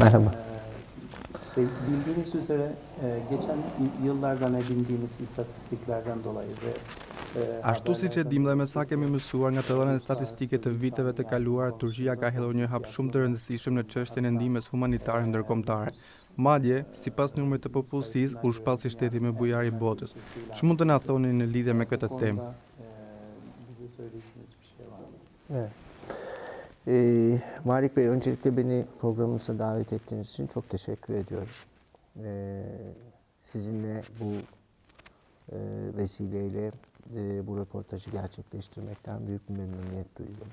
Merhaba. Bildiğiniz üzere geçen yıllardan edindiğimiz istatistiklerden dolayı ve Ashtu siç e dim dhe me sa kemi mësuar nga të dhënat statistike të viteve të kaluara, Turqia ka hedhur një hap shumë të rëndësishëm në çështjen e ndihmës humanitare ndërkombëtare. Madje, sipas numrit të popullsisë, u shpall si shteti më bujar i botës. Ç'mund të na thoni në lidhje me këtë temë? Bize söyleyeceğiniz bir şey var mı? Evet. Malik Bey, öncelikle beni programınıza davet ettiğiniz için çok teşekkür ediyorum. Sizinle bu vesileyle bu röportajı gerçekleştirmekten büyük bir memnuniyet duyuyorum.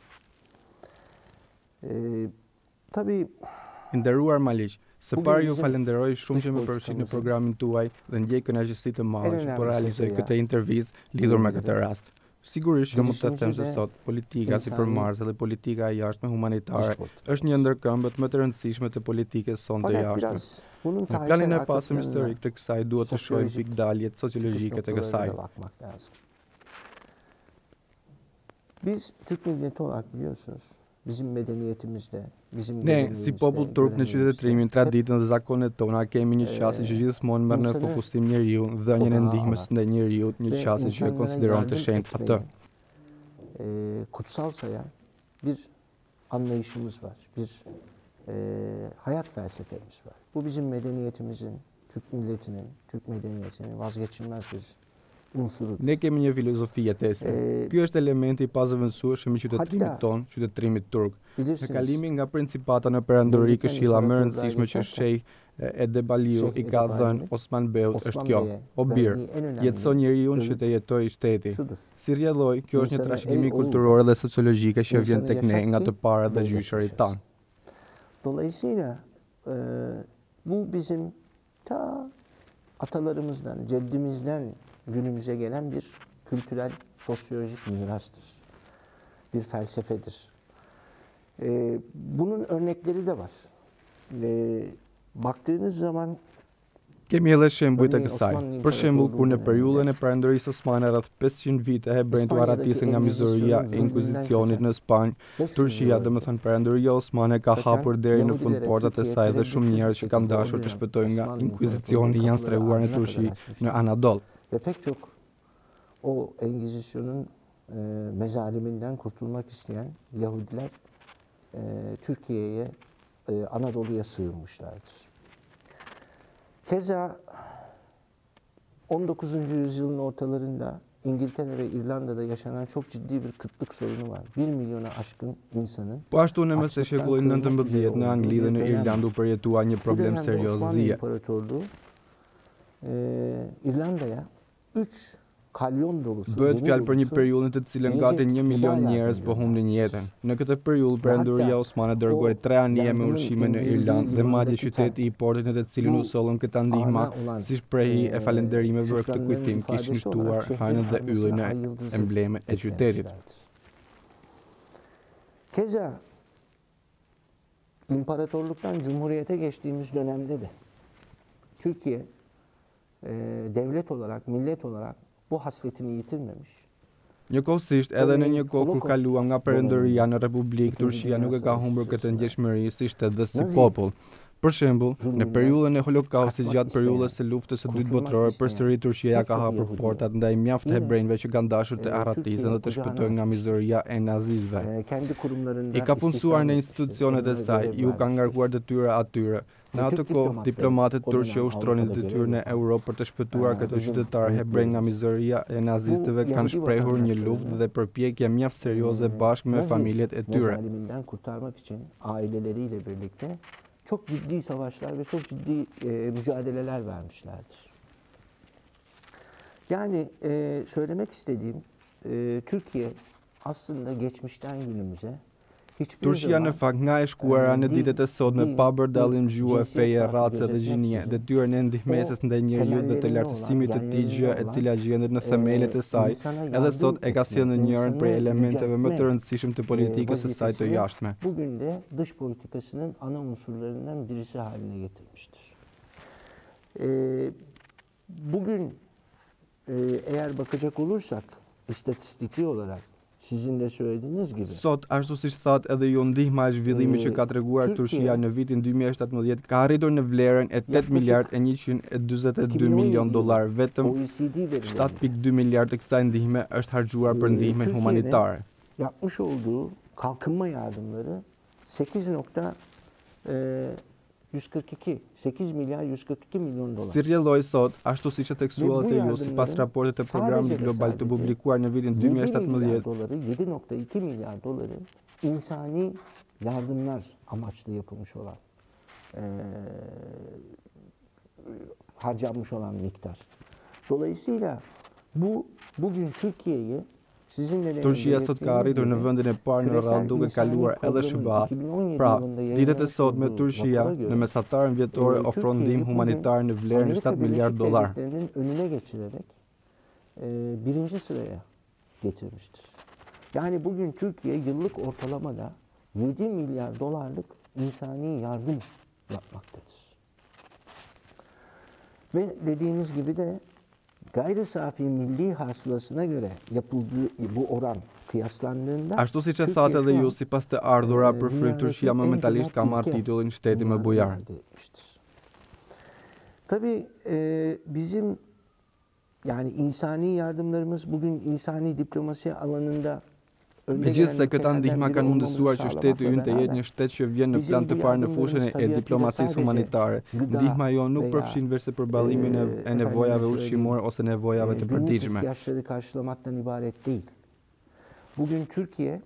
Tabii Nderuar Maliq, së pari ju falenderoj shumë që më përfshit në programin tuaj dhe ndjej kënaqësi të madhe që po realizoj këtë intervistë lidhur me këtë rast. Sigurisht që mund të them se sot politika sipërmarrëse dhe politika e jashtme humanitare është një ndër këmbët më të rëndësishme të politikës sonë të jashtme. Në planin e pasëm historik të kësaj duhet të shohim pikëdaljet sociologjike të kësaj. Biz Türk milleti olarak biliyorsunuz, bizim medeniyetimizde, Ne, si popull turk në qytetërimin, traditën dhe zakonet tona kemi një qasje që gjithmonë merr në fokusim njeriu, dhënien e ndihmës ndaj njeriut, një qasje që e konsideron të shenjtë atë. Kutsal sayan bir anlayışımız var, bir hayat felsefemiz var. Bu bizim medeniyetimizin, Türk milletinin, Türk medeniyetinin vazgeçilmez bir unsurudur. Ne kemi një filozofi jetese. Ky është elementi i pazëvendësueshëm i qytetërimit ton, qytetërimit turk. Në kalimin nga Principata në perandori, këshilla më e rëndësishme që Sheh Edebaliu i ka dhënë Osman Beut është kjo: o bir, jetëson njeriu që të jetojë shteti. Si rrjedhoi, kjo është një trashëgimi kulturore dhe sociologjike që vjen tek ne nga të parët dhe gjyshërit tanë. Dolayısıyla bu bizim ta atalarımızdan, ceddimizden günümüze gelen bir kültürel, sosyolojik mirastır. Bir felsefedir. Bunun örnekleri de var. Baktığınız zaman kemi edhe shembuj të kësaj. Për shembull, kur në periudhën e perandorisë osmane rreth 500 vite hebrejt u arratisën nga mizoria e inkvizicionit në Spanjë, Turqia, domethënë perandoria osmane, ka hapur deri në fund portat e saj dhe shumë njerëz që kanë dashur të shpëtojnë nga inkvizicioni janë strehuar në Turqi, në Anadol. Ve pek çok o Engizisyon'un mezaliminden kurtulmak isteyen Yahudiler Türkiye'ye, Anadolu'ya sığınmışlardır. Keza 19. yüzyılın ortalarında İngiltere ve İrlanda'da yaşanan çok ciddi bir kıtlık sorunu var. 1 milyona aşkın insanın Po ashtu në mes të shekullit 19 në Angli dhe në Irlandë u përjetua një problem serioz dhije. İrlanda'ya 3 kalyon dolusu Bëhet fjalë për një periudhë në të cilën gati 1 milion njerëz po humbnin jetën. Në këtë periudhë perandoria osmane dërgoi 3 anije me ushqime në Irlandë dhe madje qyteti i portit në të cilin u sollën këta ndihma si shprehi e falënderimeve për këtë kujtim kishin shtuar hajnën dhe yllin e embleme e qytetit. Keza imparatorluktan cumhuriyete geçtiğimiz dönemde de Türkiye devlet olarak, millet olarak bu hasletini yitirmemiş. Njëkohësisht, edhe në një kohë kur kaluam nga perandoria në Republikë, Turqia nuk e ka humbur këtë ndjeshmëri si shtet dhe si popull. Për shembull, në periudhën e Holokaustit gjatë periudhës së luftës së dytë botërore, përsëri Turqia ka hapur portat ndaj mjaft hebrejve që kanë dashur të arratisen dhe të shpëtojnë nga mizoria e nazistëve. I ka punësuar në institucionet e saj, ju ka ngarkuar detyra atyre. Në atë kohë, diplomatët turqë që ushtronin detyrën e Europë për të shpëtuar këto qytetarë hebrej nga mizoria e nazistëve kanë shprehur një luftë dhe përpjekje mjaft serioze bashkë me familjet e tyre. Çok ciddi savaşlar ve çok ciddi mücadeleler vermişlerdir. Yani söylemek istediğim Türkiye aslında geçmişten günümüze Turqia në fakt nga e shkuara në ditët e sotme pa bërë dallim gjuhë, feje, race dhe gjinie, detyrën e ndihmesës ndaj njeriut dhe të lartësimit të tij, gjë e cila gjendet në themelet e saj, edhe sot e ka sjellë në njërin prej elementeve më të rëndësishëm të politikës së saj të jashtme. Bugün de dış politikasının ana unsurlarından birisi haline getirmiştir. Bugün eğer bakacak olursak istatistiki olarak Sizin de söylediğiniz gibi. Sot, ashtu siç thot edhe ju ndihma e zhvillimit që ka treguar Turqia në vitin 2017 ka arritur në vlerën e 8 miliard e 142 milion dollar. Vetëm OECD verileri 7.2 miliard e kësaj ndihme është harxuar për ndihmën Türkiye'nin humanitare. yapmış olduğu kalkınma yardımları 8 milyar 142 milyon dolar. Si rrjedhoi sot, ashtu siç e theksuat Ve bu edhe ju sipas yardımların raportit të programit sadece ve global të sadece publikuar në vitin 7 milyar 2017, doları, 7.2 milyar doları insani yardımlar amaçlı yapılmış olan, harcanmış olan miktar. Dolayısıyla bugün Türkiye'yi sizinle de Turqia sot ka arritur në vendin e parë në radhë duke kaluar edhe SBA. Pra, ditët e sotme Turqia në mesatarën vjetore ofron ndihmë humanitare në vlerën e 7 milyard dolar. önüne geçirerek birinci sıraya getirmiştir. Yani bugün Türkiye yıllık ortalamada 7 milyar dolarlık insani yardım yapmaktadır. Ve dediğiniz gibi de gayri safi milli hasılasına göre yapıldığı bu oran kıyaslandığında Ashtu siç e thatë edhe ju, sipas të ardhura për frymë Turqia momentalisht ka marrë titullin shteti më bujar. Tabii bizim yani insani yardımlarımız bugün insani diplomasi alanında Megjithse këta ndihma kanë mundësuar që shteti ynë të jetë një shtet që vjen në plan të parë në fushën e diplomacisë humanitare. Ndihma jonë nuk përfshin veçse përballimin e nevojave ushqimore ose nevojave të përditshme. ihtiyaçları karşılamaktan ibaret değil. Bugün Türkiye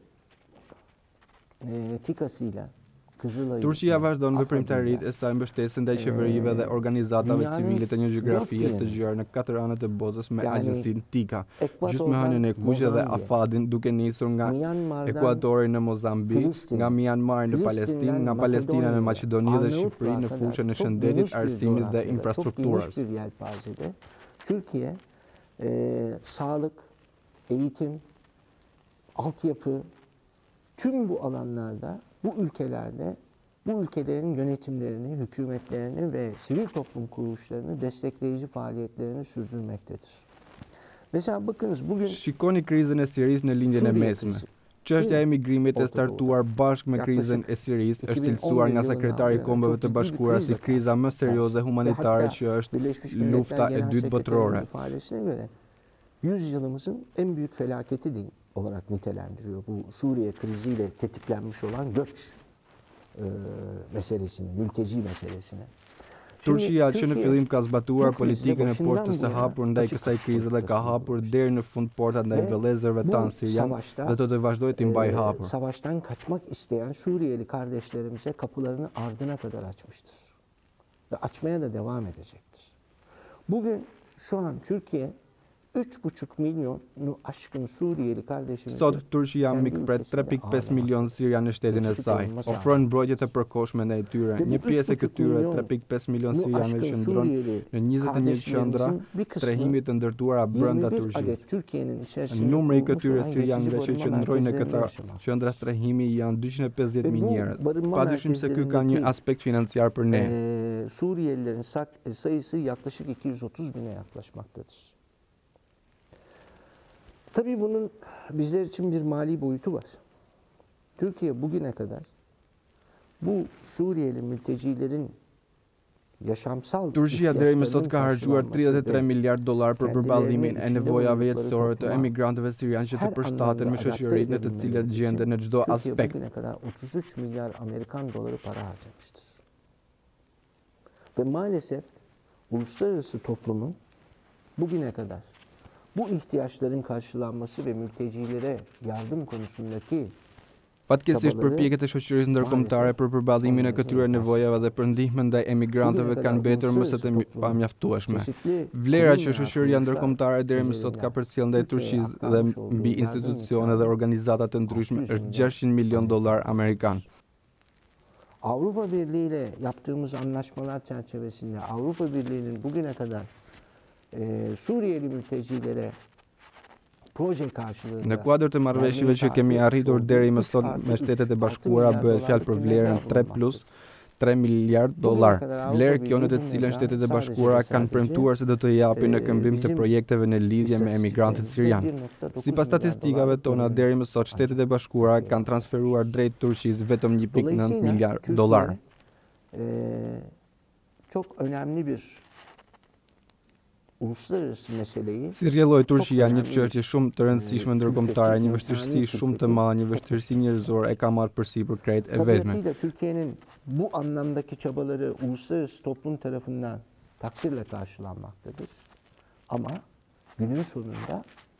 TİKA'sıyla Kızılay'ı Turqia vazhdon veprimtaritë e saj mbështesën ndaj qeverive dhe organizatave civile të një gjeografie të gjerë në 4 anët e botës me agjensinë TIKA, gjysmëhënën e Kuqe dhe Afadin, duke nisur nga Ekuadori në Mozambik, nga Myanmar në Palestinë, nga Palestina në Maqedoni dhe Shqipëri në fushën e shëndetit, arsimit dhe infrastrukturës. Çok geniş bir yelpazede Türkiye sağlık, eğitim, altyapı tüm bu alanlarda bu ülkelerde bu ülkelerin yönetimlerini, hükümetlerini ve sivil toplum kuruluşlarını destekleyici faaliyetlerini sürdürmektedir. Mesela bakınız bugün Shikoni krizën e Sirisë në lindjen e mesme. Çështja e emigrimit e startuar bashkë me krizën e Sirisë është cilësuar nga sekretari i Kombeve të Bashkuara si kriza më serioze humanitare që është Birleşmiş lufta Milletler e Genel dytë botërore. Sekreterinin ifadesine göre 100 yılımızın en büyük felaketi olarak nitelendiriyor. Bu Suriye kriziyle tetiklenmiş olan göç meselesini, mülteci meselesini. Turqia që në fillim ka zbatuar politikën e portës së hapur ndaj kësaj krize dhe ka hapur deri në fund portat ndaj vëllezërve tanë sirian dhe do të vazhdojë të mbajë hapur. Savaştan kaçmak isteyen Suriyeli kardeşlerimize kapılarını ardına kadar açmıştır. Ve açmaya da devam edecektir. Bugün şu an Türkiye 3,5 milyonu aşkın Suriyeli kardeşimizi Sot Turqia mikpret 3.5 milion sirian në shtetin e saj. Ofron mbrojtje të përkohshme ndaj tyre. Një pjesë e këtyre 3.5 milion sirianëve qëndron në 21 qendra strehimi të ndërtuara brenda 21 Turqisë. adet Türkiye'nin içerisinde Numri i bulunmuş këtyre olan sirianëve geçici që barınma qëndrojnë në merkezlerinde këta yaşamak. qendra strehimi janë 250.000 njerëz. barınma Padyshim se ky ka një merkezlerindeki aspekt financiar për ne. Suriyelilerin sayısı yaklaşık 230 bine yaklaşmaktadır. Tabii bunun bizler için bir mali boyutu var. Türkiye bugüne kadar bu Suriyeli mültecilerin yaşamsal Turqia deri më sot ka harxuar karşılanması 33 ve miliard dollar për përballimin e içinde nevojave bulundukları jetësore të topluma emigrantëve sirianë që të her përshtaten me anlamda shoqërinë të adapte cilat edilmeleri gjenden në için çdo Türkiye aspekt. bugüne kadar 33 milyar Amerikan doları para harcamıştır. Ve maalesef uluslararası toplumun bugüne kadar bu ihtiyaçların karşılanması ve mültecilere yardım konusundaki Fatkeqësisht përpjekjet e shoqërisë ndërkombëtare për përballimin e këtyre nevojave dhe për ndihmën ndaj emigrantëve kanë mbetur më së të pamjaftueshme. Vlera që shoqëria ndërkombëtare deri më sot ka përcjell ndaj Turqisë dhe mbi institucione dhe organizata të ndryshme është 600 milion dollar amerikan. Avrupa Birliği ile yaptığımız anlaşmalar çerçevesinde Avrupa Birliği'nin bugüne kadar Suriyeli mültecilere proje karşılığında Në kuadër të marrëveshjeve që kemi arritur deri më sot me Shtetet e Bashkuara bëhet fjalë për vlerën 3+, 3 miliard dollar. kadar Avrupa Vlerë Birliği kjo në të bunlardan cilën Shtetet e sadece Bashkuara ve kanë sadece, premtuar se do të japin në këmbim të bizim projekteve në lidhje me emigrantët sirianë. 1.9 Sipas statistikave tona, deri më sot Shtetet e Bashkuara kanë transferuar drejt Turqisë vetëm 1.9 miliard dollar. Çok önemli bir uluslararası meseleyi Si rrjedhoi Turqia një çështje shumë të rëndësishme ndërkombëtare, një vështirësi shumë të madhe, një vështirësi njerëzore e ka marrë përsipër krejt e vetme. tabiatıyla Türkiye'nin bu anlamdaki çabaları uluslararası toplum tarafından takdirle karşılanmaktadır. Ama günün sonunda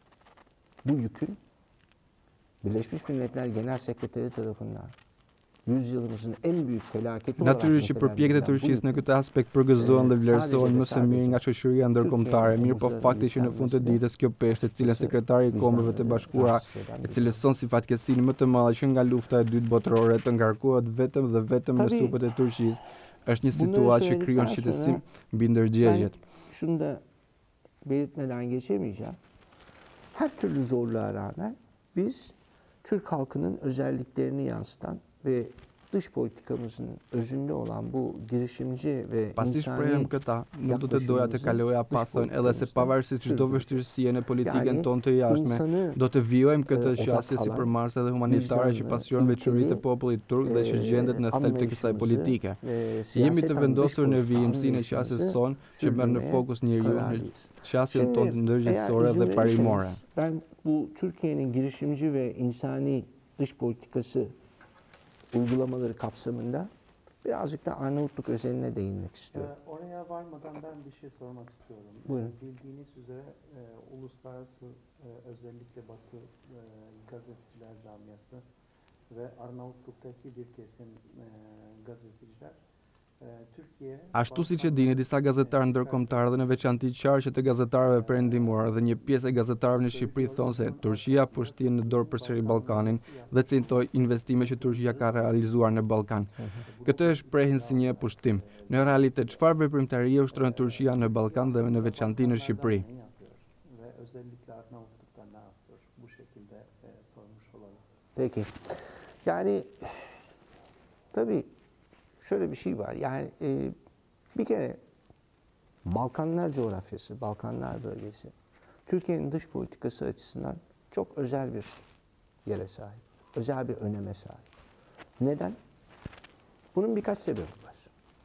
bu yükün Birleşmiş Milletler Genel Sekreteri tarafından yüzyılımızın en büyük felaketi olarak Natyrisht që përpjekjet e Turqisë në këtë aspekt përgëzohen dhe vlerësohen më së miri nga shoqëria ndërkombëtare, mirë po fakti që në fund të ditës kjo peshë, të cilën sekretari i Kombeve të Bashkuara e cilëson si fatkeqësinë më të madhe që nga lufta e dytë botërore të ngarkohet vetëm dhe vetëm në supët e Turqisë, është një situatë që krijon shqetësim mbi ndërgjegjet. Şunu da belirtmeden geçemeyeceğim. Her türlü zorluğa rağmen biz Türk halkının özelliklerini yansıtan ve dış politikamızın özünde olan bu girişimci ve Pasi shprehem insani këta, nuk do të doja të kaloja pa thënë edhe se pavarësisht çdo vështirësie në politikën tonë të jashtme, do të vijojmë këtë qasje sipërmarrëse dhe humanitare që pasion veçoritë të popullit turk dhe që gjendet në thelb të kësaj politike. Jemi të vendosur në vijimsinë e qasjes sonë që merr në fokus njeriu në qasjen tonë të ndërgjegjësore dhe parimore. Ben bu Türkiye'nin girişimci ve insani dış politikası uygulamaları kapsamında birazcık da Arnavutluk özeline değinmek istiyorum. Oraya varmadan ben bir şey sormak istiyorum. Buyurun. Bildiğiniz üzere uluslararası özellikle Batı gazeteciler camiası ve Arnavutluk'taki bir kesim gazeteciler Türkiye... Ashtu siç e dini, disa gazetarë ndërkombëtarë dhe në veçanti qarqe të gazetarëve perëndimor dhe një pjesë e gazetarëve në Shqipëri thonë se Turqia po shtyn në dorë përsëri Ballkanin dhe citoj investime që Turqia ka realizuar në Ballkan. Këtë e shprehin si një pushtim. Në realitet, çfarë veprimtarie ushtron Turqia në Ballkan dhe në veçanti në Shqipëri? Ve özellikle Arnavutluk'ta ne yapıyor? Bu şekilde sormuş olalım. Peki. Yani tabii şöyle bir şey var. Yani bir kere Balkanlar coğrafyası, Balkanlar bölgesi Türkiye'nin dış politikası açısından çok özel bir yere sahip. Özel bir öneme sahip. Neden? Bunun birkaç sebebi var.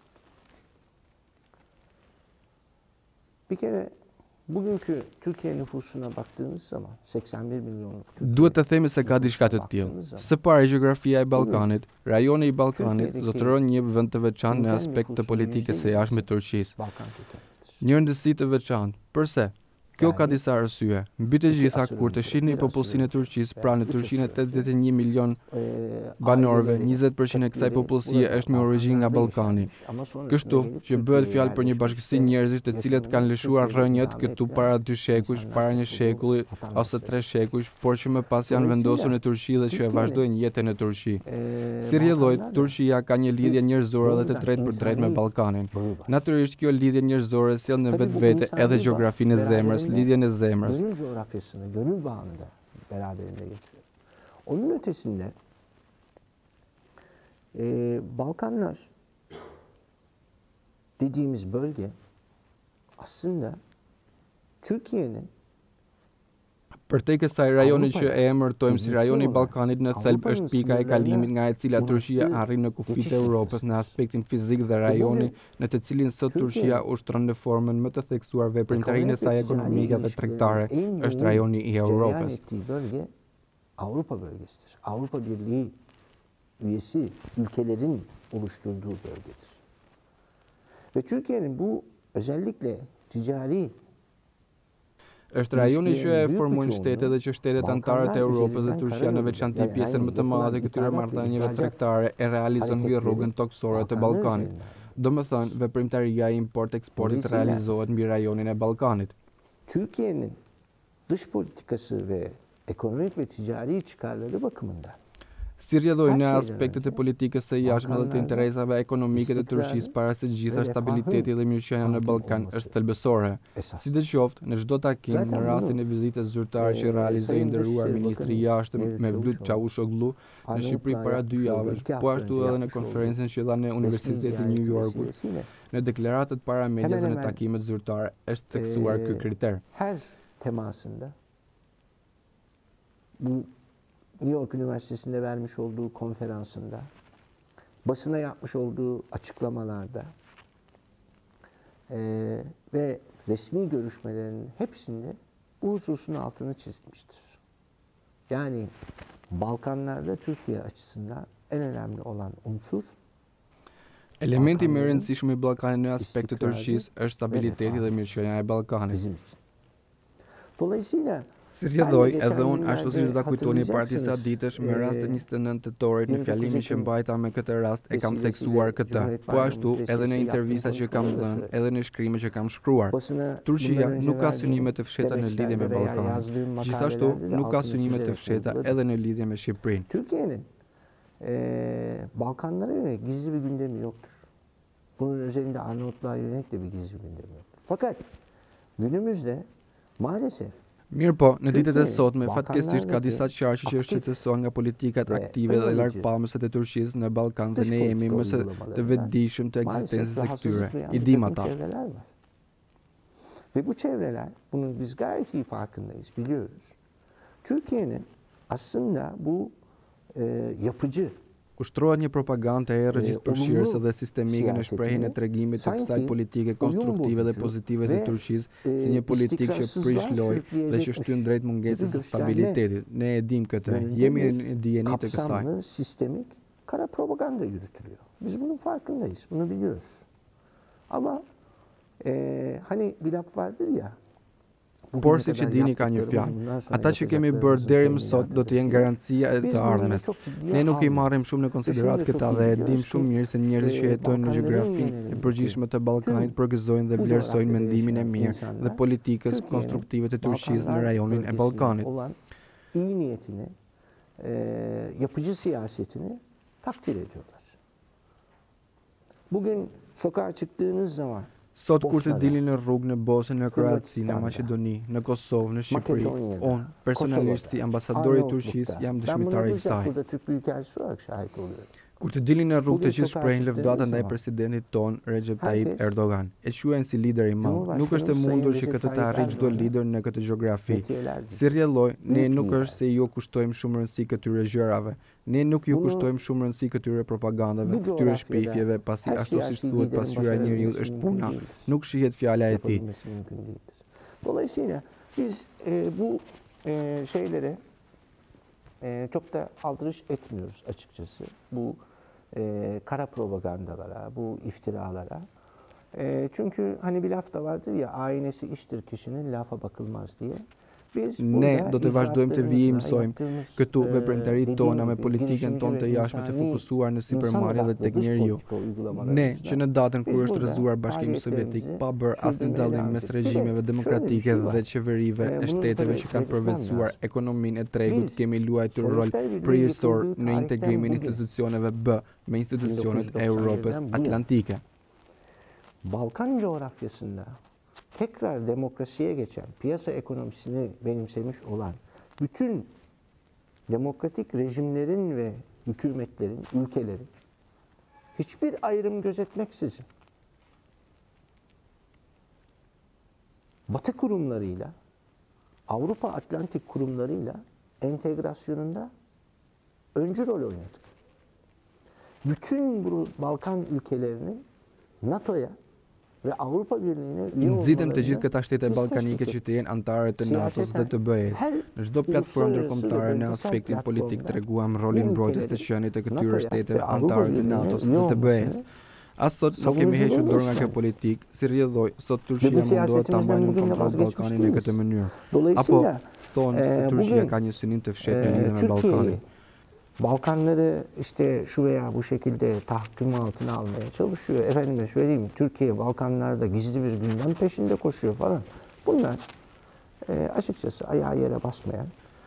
Bir kere bugünkü Türkiye nüfusuna baktığınız zaman 81 milyonluk Türkiye. Duhet të themi se ka diçka të tillë. Së pari, gjeografia e Ballkanit, rajoni i Ballkanit zotëron një vend të veçantë në aspekt të politikës së jashtme të Turqisë. Balkan kökenlidir. Një rëndësi të veçantë. Përse? Kjo ka disa arsye. Mbi të gjitha, kur të shihni popullsinë e Turqisë, pra në Turqinë 81 milion banorëve, 20% e kësaj popullsie është me origjinë nga Ballkani. Kështu që bëhet fjalë për një bashkësi njerëzish të cilët kanë lëshuar rrënjët këtu para 2 shekuj, para 1 shekulli ose 3 shekuj, por që më pas janë vendosur në Turqi dhe që e vazhdojnë jetën në Turqi. Si rrjedhoi, Turqia ka një lidhje njerëzore dhe të drejtë për drejtë me Ballkanin. Natyrisht kjo lidhje njerëzore sjell në vetvete edhe gjeografinë e zemrës, lidhjen e zemrës. Gönül coğrafyasını, gönül bağını da beraberinde getiriyor. Onun ötesinde Balkanlar dediğimiz bölge aslında Türkiye'nin Për te kësaj rajoni që e emërtojmë si rajoni i Ballkanit në thelb është pika e kalimit nga e cila Turqia arrin në kufit e Europës në aspektin fizik dhe rajoni në të cilin sot Turqia ushtron në formën më të theksuar veprimtarinë e saj ekonomike dhe tregtare është rajoni i Europës. ettiği bölge Avrupa bölgesidir. Avrupa Birliği üyesi ülkelerin oluşturduğu bölgedir. Ve Türkiye'nin bu özellikle ticari Është rajoni që e formojnë shtetet dhe që shtetet anëtare të Europës dhe Turqia në veçanti pjesën më të madhe të këtyre marrëdhënieve tregtare e realizon mbi rrugën toksore të Ballkanit. Domethënë, veprimtaria e import-eksportit realizohet mbi rajonin e Ballkanit. Türkiye'nin dış politikası ve ekonomik ve ticari çıkarları bakımından Si rrjedhoi në Her şeyden aspektet e önce politikës së jashtme dhe të Balkanlarda interesave ekonomike të Turqisë istikrarın para se gjitha ve stabiliteti dhe mirëqenia në hakim Ballkan olması është thelbësore. esastır. Sidoqoftë, në çdo takim, Zaten në rastin bunu, e vizitës zyrtare që realizoi Sayın nderuar Dışişleri ministri i Bakanımız jashtëm Mevlüt Mevlüt Çavuşoğlu, Çavuşoğlu në Shqipëri Arnavutluğa para 2 yapmış olduğu javësh, 2 po hafta ashtu önce edhe në yapmış olduğu konferencën që dha në resmi Universitetin e New ziyareti Yorkut, vesilesiyle në deklaratët para medias dhe në hemen hemen takimet zyrtare është theksuar ky kriter. her temasında bu New York Üniversitesi'nde vermiş olduğu konferansında, basına yapmış olduğu açıklamalarda ve resmi görüşmelerinin hepsinde bu hususun altını çizmiştir. Yani Balkanlarda Türkiye açısından en önemli olan unsur Elementi më i Balkanların rëndësishëm i Ballkanit në aspekt të istikrari Turqisë është stabiliteti dhe mirëqenia e Ballkanit. bizim için. Dolayısıyla Si rrjedhoi geçen edhe unë ashtu siç do ta kujtoni para disa hatırlayacaksınız, ditësh me rastin 29 tetorit në 29 fjalimin që Ekim mbajta me këtë rast e kam vesilesiyle theksuar këtë. Cumhuriyet Po ashtu Bayramımız edhe në vesilesiyle intervista yaptığım që kam konuşmalarda dhënë, söyledim. edhe në shkrime që kam shkruar. Basına Turqia bundan önce nuk ka verdiğim synime të fshehta në lidhje me demeçlerde veya Ballkanin. yazdığım Gjithashtu makalelerde de nuk ka altını synime të çizerek fshehta vurguladım. edhe në lidhje me Shqipërinë. Türkiye'nin Balkanlara yönelik gizli bir gündemi yoktur. Bunun üzerinde Arnavutluğa yönelik de bir gizli gündemi yoktur. Fakat günümüzde maalesef Mirë po, në ditët e Turqia, sotme, Balkanlardaki fatkesish ka disa qarqe që aktiv shqetësohen nga politikat ve aktive dhe önerici largpamëse të Turqisë në Ballkan dhe dış ne jemi politika më së të uygulamalarından vetëdijshëm të maalesef ekzistencës së rahatsızlık këtyre. duyan I bir dim takım ata. çevreler var. Ve bu çevreler, bunun biz gayet iyi farkındayız, biliyoruz. Türkiye'nin aslında bu yapıcı, Ushtrohet një propagandë e errët gjithëpërfshirëse dhe sistemike në shprehjen e tregimit të kësaj politike konstruktive dhe pozitive të Turqisë si një politikë që prish lojë dhe që shtyn drejt mungesës së stabilitetit. Ne e dim këtë, jemi në dijeni të kësaj. kapsamlı, sistemik kara propaganda yürütülüyor. Biz bunun farkındayız, bunu biliyoruz. Ama hani bir laf vardır ya, Por si që dini ka një fjalë, ata që kemi bërë deri më sot do të jenë garancia e të ardhmes. Ne nuk i marrim shumë në konsiderat këta dhe e dim shumë mirë se njerëzit që jetojnë në gjeografinë e përgjithshme të Ballkanit përgëzojnë dhe vlerësojnë mendimin e mirë dhe politikës konstruktive të Turqisë në rajonin e Ballkanit. olan iyi niyetini, yapıcı siyasetini takdir ediyorlar. Bugün sokağa çıktığınız zaman Sot kur të Bosna'da, dilni në rrugë në Bosnë, në Kroaci, në Hırvatistan'da, Maqedoni, në Kosovë, në Shqipëri, Makedonya'da, unë personalisht si ambasador i Turqisë Arnavutluk'ta. jam Ben dëshmitar buna i bizzat kësaj. burada Türk Büyükelçisi olarak şahit oluyorum. Kur të dilni në rrugë të Bugün që sokağa shprehin çıktığınız lëvdata ndaj zaman presidentit ton Recep Tayyip herkes Erdogan. E quajnë si lider i madh. Nuk është e Cumhurbaşkanımız mundur Sayın që Recep këtë të Tayyip arrijë çdo Erdogan lider në këtë gjeografi. metiyeler Si rrjelloj, ne Büyük nuk lider. është se ju kushtojmë shumë rëndësi këtyre gjërave. Ne nuk ju Bunu kushtojmë shumë rëndësi këtyre propagandave, bu këtyre coğrafyada shpifjeve, pasi her ashtu siç siyasi thuhet liderin pasqyra e njeriu başarabilmesi është mümkün puna, değildir. nuk shihet fjala e tij. Yapabilmesi mümkün değildir. Dolayısıyla biz bu şeylere çok da aldırış etmiyoruz açıkçası. Bu kara propagandalara, bu iftiralara. Çünkü hani bir laf da vardır ya, aynesi iştir kişinin, lafa bakılmaz diye. Biz Ne burada do të vazhdojmë të vijim icraatlarımızla mësojmë yaptığımız, këtu veprimtarit dediğim tona me gibi politikën girişimci tonë ve të jashtme të insani, fokusuar në insan sipërmarrje dhe odaklı tek dış njeriu. politika Ne uygulamalarımızla që në datën kur biz është burada rrëzuar Bashkimi Sovjetik faaliyetlerimizi pa bërë asnjë sürdürmeye dallim devam mes edeceğiz. Bir de regjimeve şöyle bir demokratike şey var. dhe qeverive e Bunu shteteve tabii që kanë belirtmem përvetësuar lazım. ekonominë e tregut, Biz kemi luajtur rol Sovyetler Birliği kryesor yıkıldığı në tarihten integrimin e bugün institucioneve B me institucionet e Europës 1991'den bu yana Atlantike. Balkan coğrafyasında tekrar demokrasiye geçen, piyasa ekonomisini benimsemiş olan bütün demokratik rejimlerin ve hükümetlerin, ülkelerin hiçbir ayrım gözetmeksizin Batı kurumlarıyla, Avrupa Atlantik kurumlarıyla entegrasyonunda öncü rol oynadık. Bütün bu Balkan ülkelerinin NATO'ya ve Avrupa Birliği'ne üye Nxitëm të gjithë olmalarına këta shtete biz ballkanike teşvik që ettik. të jenë anëtare të NATO-s dhe të BE-s. Her Në çdo platformë ndërkombëtare në uluslararası aspektin platformda politik treguam rolin bu mbrojtjes të ülkelerin qeniet të këtyre NATO'ya shteteve ve Avrupa anëtare të Birliği'ne NATO-s üye dhe të BE-s. olmasını As sot nuk kemi hequr dorë nga kjo savunuculuğumuz politikë, si rrjedhoj, sot Ve Turqia bu mundohet ta siyasetimizden mbajë në bugün de kontroll vazgeçmiş Ballkanin në değiliz. këtë mënyrë. Apo Dolayısıyla thonë se Turqia bugün ka një synim të fshehtë në lidhje me Ballkanin. Türkiye'yi, Balkanları işte şu veya bu şekilde tahakküm altına almaya çalışıyor. Efendime söyleyeyim, Türkiye Balkanlarda gizli bir gündem peşinde koşuyor falan. Bunlar açıkçası ayağı yere basmayan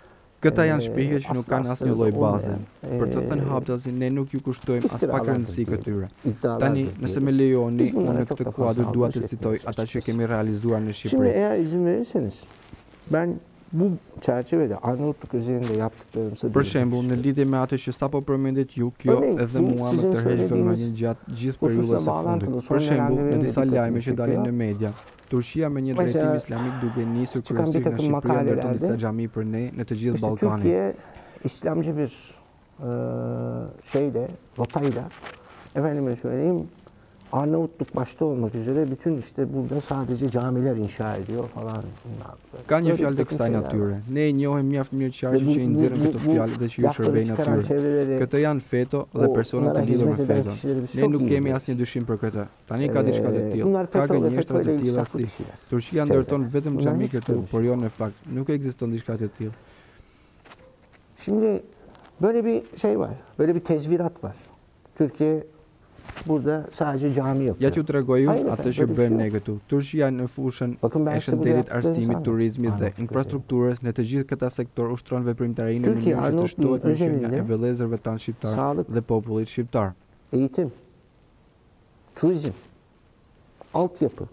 Këta janë shprehje që nuk kanë asnjë lloj baze. olmayan, Për të thënë haptazi, ne nuk ju kushtojmë as pak iftiralardır rëndësi diyelim, këtyre. iddialardır Tani, diyelim. nëse më lejoni, Biz bunlara unë në çok këtë da fazla kuadër dua të aldırış citoj etmiyoruz ata që açıkçası. kemi realizuar në Şimdi Shqipëri. eğer izin verirseniz ben bu çerçevede Arnavutluk üzerinde yaptıklarımıza Për değinmek shembull, në istiyorum. lidhje me atë që sapo përmendet ju, kjo Örneğin, edhe bu mua më sizin tërheq vëmendjen söylediğiniz gjatë gjithë hususla periudhës së bağlantılı fundit. son Për shembull, dönemde në benim de disa dikkatimi lajme që dalin çekiyor. në media, Turqia me një drejtim Mesela islamik duke nisur çıkan bir kryesisht në takım Shqipëri ndërton makalelerde disa xhami për ne në të gjithë İşte Ballkanin. Türkiye İslamcı bir şeyle, rotayla efendime söyleyeyim Arnavutluk başta olmak üzere bütün işte burada sadece camiler inşa ediyor falan bunlar. Ka një Böyle fjalë të takım kësaj şeyler var. natyre. Ne e njohim mjaft mirë qartë Ve që i nxjerrin këtë fjalë dhe që ju lafları shërbejnë çıkaran atyre. çevreleri Këto janë feto dhe o persona onlara të lidhur me hizmet eden feton. kişileri biz Ne çok nuk iyi kemi biliyoruz. asnjë dyshim për këtë. Tani ka diçka të tillë. Bunlar Ka FETÖ ve gënjeshtra FETÖ të ile tilla ilişkili si kişiler. Turqia Çevre. ndërton vetëm Bunlar xhami hiç këtu, çıkmamış. por jo në fakt. Nuk ekziston diçka të tillë. Şimdi böyle bir şey var. Böyle bir tezvirat var. Türkiye burada sadece cami yapıyor. Ja t'ju tregoj unë Hayır atë efendim, që böyle bir bëjmë şey ne yok. këtu. Turqia në fushën Bakın ben e size burada shëndetit, yaptıklarınızı arsimit, anlatayım. turizmit dhe Arnavut infrastrukturës në të gjithë këta sektor ushtron veprimtarinë në Türkiye, mënyrë që të Arnavutluğun shtohet mirëqenia özelinde e vëllezërve tanë shqiptar sağlık, dhe popullit shqiptar. eğitim, turizm, altyapı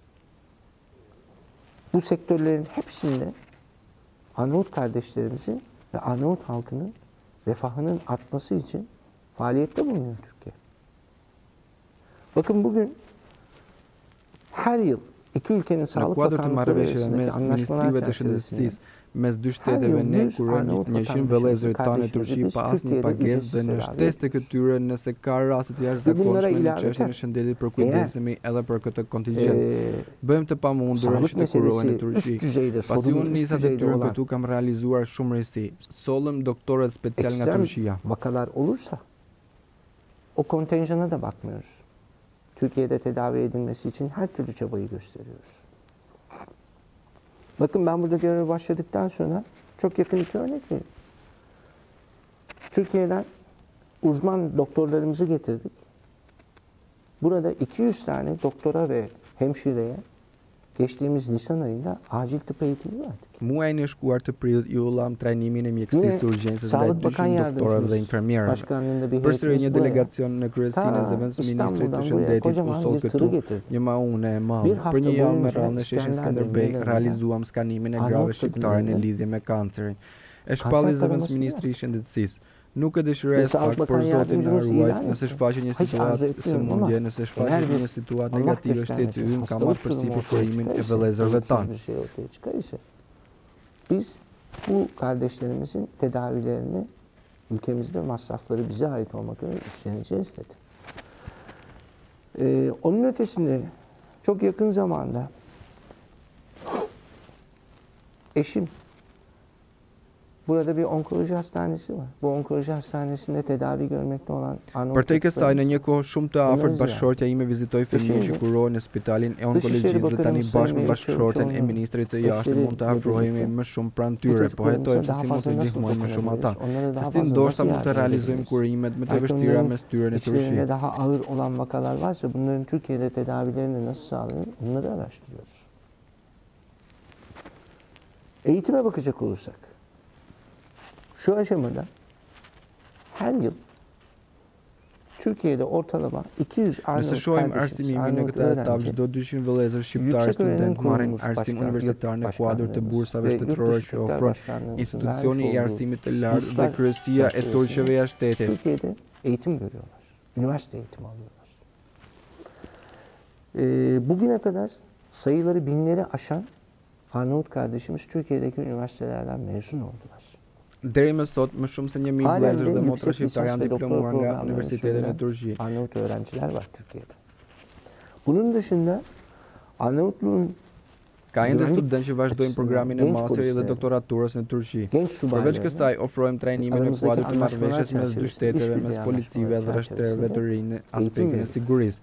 bu sektörlerin hepsinde Arnavut kardeşlerimizin ve Arnavut halkının refahının artması için faaliyette bulunuyor Türkiye. Bakın bugün her yıl iki ülkenin Në sağlık kuadër të bakanlıkları marrëveshjeve arasındaki mes anlaşmalar ministrive të çerçevesinde shëndetësisë mes dy shteteve ne kurojmë 100 vëllezërit tanë në Turqi pa asnjë pagesë dhe në shtesë të këtyre nëse ka raste të jashtëzakonshme në çështjen e shëndetit përkujdesemi edhe për këtë kontingjent. Bëjmë të pamundurën sağlık që të kurojnë në meselesi Turqi. üst düzeyde, Pasi sorunun unë üst nisa düzeyde detyrën olan këtu kam realizuar shumë rrisi. Sollëm doktorët special nga ekstrem Turqia. vakalar olursa o kontenjana da bakmıyoruz. Türkiye'de tedavi edilmesi için her türlü çabayı gösteriyoruz. Bakın ben burada göreve başladıktan sonra çok yakın iki örnek vereyim. Türkiye'den uzman doktorlarımızı getirdik. Burada 200 tane doktora ve hemşireye geçtiğimiz Nisan ayında acil tıp eğitimi verdik. Muajin e shkuar të prillit ju ullam trajnimin e mjekësisë urgjencës ndaj Sağlık Bakan 200 doktorëve dhe Yardımcımız infermierëve. başkanlığında bir Përsëri heyetimiz një buraya delegacion në kryesinë e zëvendës ministrit të İstanbul'dan buraya shëndetit u kocaman soll bir tırı këtu getirdi. një maune e Bir madhe. hafta Për një javë me boyunca radhë në sheshin İskender Skënderbej Bey'le realizuam skanimin e Arnavut grave shqiptare në kadınlarının lidhje me kancerin. E kanser shpalli zëvendës taramasını ministri i shëndetësisë. Nuk e Ve dëshiroj Sağlık pak, Bakan por Zoti na Yardımcımız ruaj ilan nëse etti. shfaqet një Hiç arzu situatë etmiyorum ama sëmundje, nëse eğer shfaqet bir një situatë Allah negative shteti göstermesin ynë ka marrë hastalık përsi durumu për ortaya kurimin e çıkarsa, vëllezërve eğitimsiz tanë. bir şey ortaya çıkarsa biz bu kardeşlerimizin tedavilerini ülkemizde masrafları bize ait olmak üzere üstleneceğiz dedi. Onun ötesinde çok yakın zamanda eşim burada bir onkoloji hastanesi var. Bu onkoloji hastanesinde tedavi görmekte olan Arnavut Përtej kësaj, në çocuklarımız një kohë shumë të afërt bashkëshortja ime vizitoi fëmijë që kurohen në spitalin e onkologjisë dhe tani bashkë me bashkëshorten e ministrit të jashtëm mund të afrohemi më shumë pranë tyre, po hetojmë se si mund të ndihmojmë më shumë ata. Se si ndoshta mund të realizojmë kurimet më të vështira mes tyre në Turqi. İçlerinde daha ağır olan vakalar varsa bunların Türkiye'de tedavilerini nasıl sağlanır onları araştırıyoruz. Eğitime bakacak olursak şu aşamada her yıl Türkiye'de ortalama 200 Nëse Arnavut shohim kardeşimiz, arsimimin në Arnavut këtë etapë, öğrenci çdo 200 vëllezër shqiptar Yüksek student Öğrenim marrin Kurumumuz arsim Başkanı, universitar në Yurt kuadër të Başkanlığımız bursave ve shtetërore Yurt që Dışişleri ofron Başkanlığımızın institucioni vermiş i olduğu arsimit të lartë dhe burslar kryesia e çerçevesinde turqeve jashtëtetit. Türkiye'de eğitim görüyorlar. Üniversite eğitimi alıyorlar. Bugüne kadar sayıları binleri aşan Arnavut kardeşimiz Türkiye'deki üniversitelerden mezun oldular. Deri më sot më shumë se 1000 Halen vëllezër de dhe motra yüksek shqiptar lisans janë ve doktor diplomuar nga programlarını universitetet në sürdüren Turqi. Arnavut öğrenciler var Türkiye'de. Bunun dışında Arnavutluğun Ka ende Güvenlik studentë që vazhdojnë açısından programin e genç masteri dhe polislerin, doktoraturës në Turqi. genç Përveç subaylarına kësaj, ofrojmë trajnime në aramızdaki kuadër të anlaşmalar marrëveshjes mes dy çerçevesinde, shteteve, işbirliği mes policive dhe anlaşmaları rështerëve të rinë në eğitim aspektin e veriyoruz. sigurisë.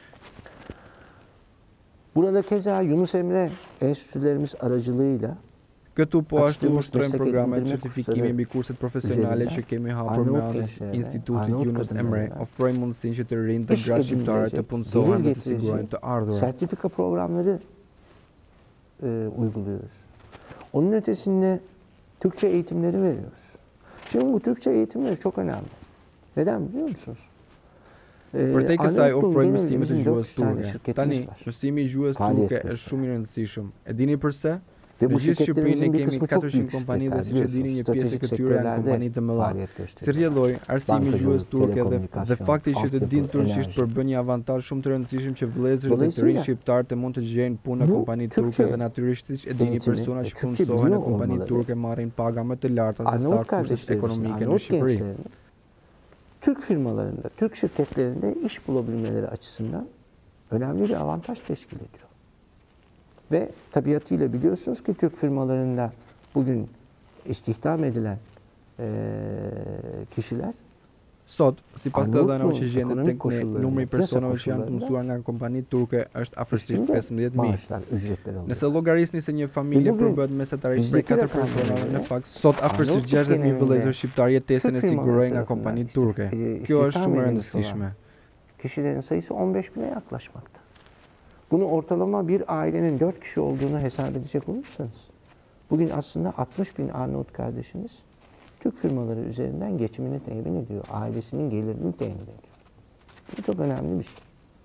Burada keza Yunus Emre enstitülerimiz aracılığıyla Këtu po ashtu Açtığımız ushtrojmë meslek programe edindirme certifikimi kursları mbi kurset profesionale üzerinden që kemi hapur me Arnavut anë gençlerine, Institutit Arnavut Yunus Emre, kadınlarına ofrojmë mundësinë që të rinë dhe iş gratë shqiptare të edinilecek, punësohen gelir dhe të sigurojnë të getirici ardhurat. sertifika programları uyguluyoruz. Onun ötesinde Türkçe eğitimleri veriyoruz. Şimdi bu Türkçe eğitimleri çok önemli. Neden biliyor musunuz? Për te kësaj Arnavutluğun ofrojmë genelinde mësime të bizim 400 gjuhës tane turke. şirketimiz Tani, var. mësimi i gjuhës Faaliyet turke është gösteriyor. shumë i rëndësishëm. E dini pse? Ve Në bu gjithë Shqipërinë şirketlerimizin bir kemi kısmı çok 400 büyük kompani dhe şirketler siç e dini biliyorsunuz. një pjesë e Stratejik këtyre janë sektörlerde kompani të mëdha. faaliyet Si gösteriyorlar. rrjedhoi arsimi i gjuhës Bankacılık, turke dhe telekomunikasyon, fakti që të altyapı, dinë turqisht enerji. përbën një avantazh shumë të rëndësishëm që vëllezërit dhe të Dolayısıyla rinj shqiptar të mund të gjejnë punë në bu kompani Türkçe turke dhe natyrisht siç e dini eğitimi persona ve që Türkçe punësohen në biliyor kompani olmaları turke marrin paga më të larta se sa Arnavut kushtet kardeşlerimizin, ekonomike në Arnavut Shqipëri. gençlerinin Türk firmalarında, Türk şirketlerinde iş bulabilmeleri açısından önemli bir avantaj teşkil ediyor. Ve tabiatıyla biliyorsunuz ki Türk firmalarında bugün istihdam edilen kişiler Sot, sipas të dhënave që Arnavutluğun gjendet ekonomik tek ne, koşullarında, numri i piyasa personave që janë koşullarında punësuar nga kompani turke është afërsisht üstünde 15.000. maaşlar, ücretler alıyor. Nëse llogarisni se një familje Bugün përbëhet mesatarisht prej bizdeki 4 rakamlara personave, në göre fakt sot afërsisht Arnavutluk 60.000 genelinde vëllezër shqiptar jetesën e Türk firmaları sigurojnë nga tarafından kompani turke. Kjo është istihdam shumë e edilmiş olan rëndësishme. kişilerin sayısı 15.000'e yaklaşmakta. Bunu ortalama bir ailenin 4 kişi olduğunu hesap edecek olursanız bugün aslında 60.000 Arnavut kardeşimiz Türk firmaları üzerinden geçimini temin ediyor. Ailesinin gelirini temin ediyor. Bu çok önemli bir şey.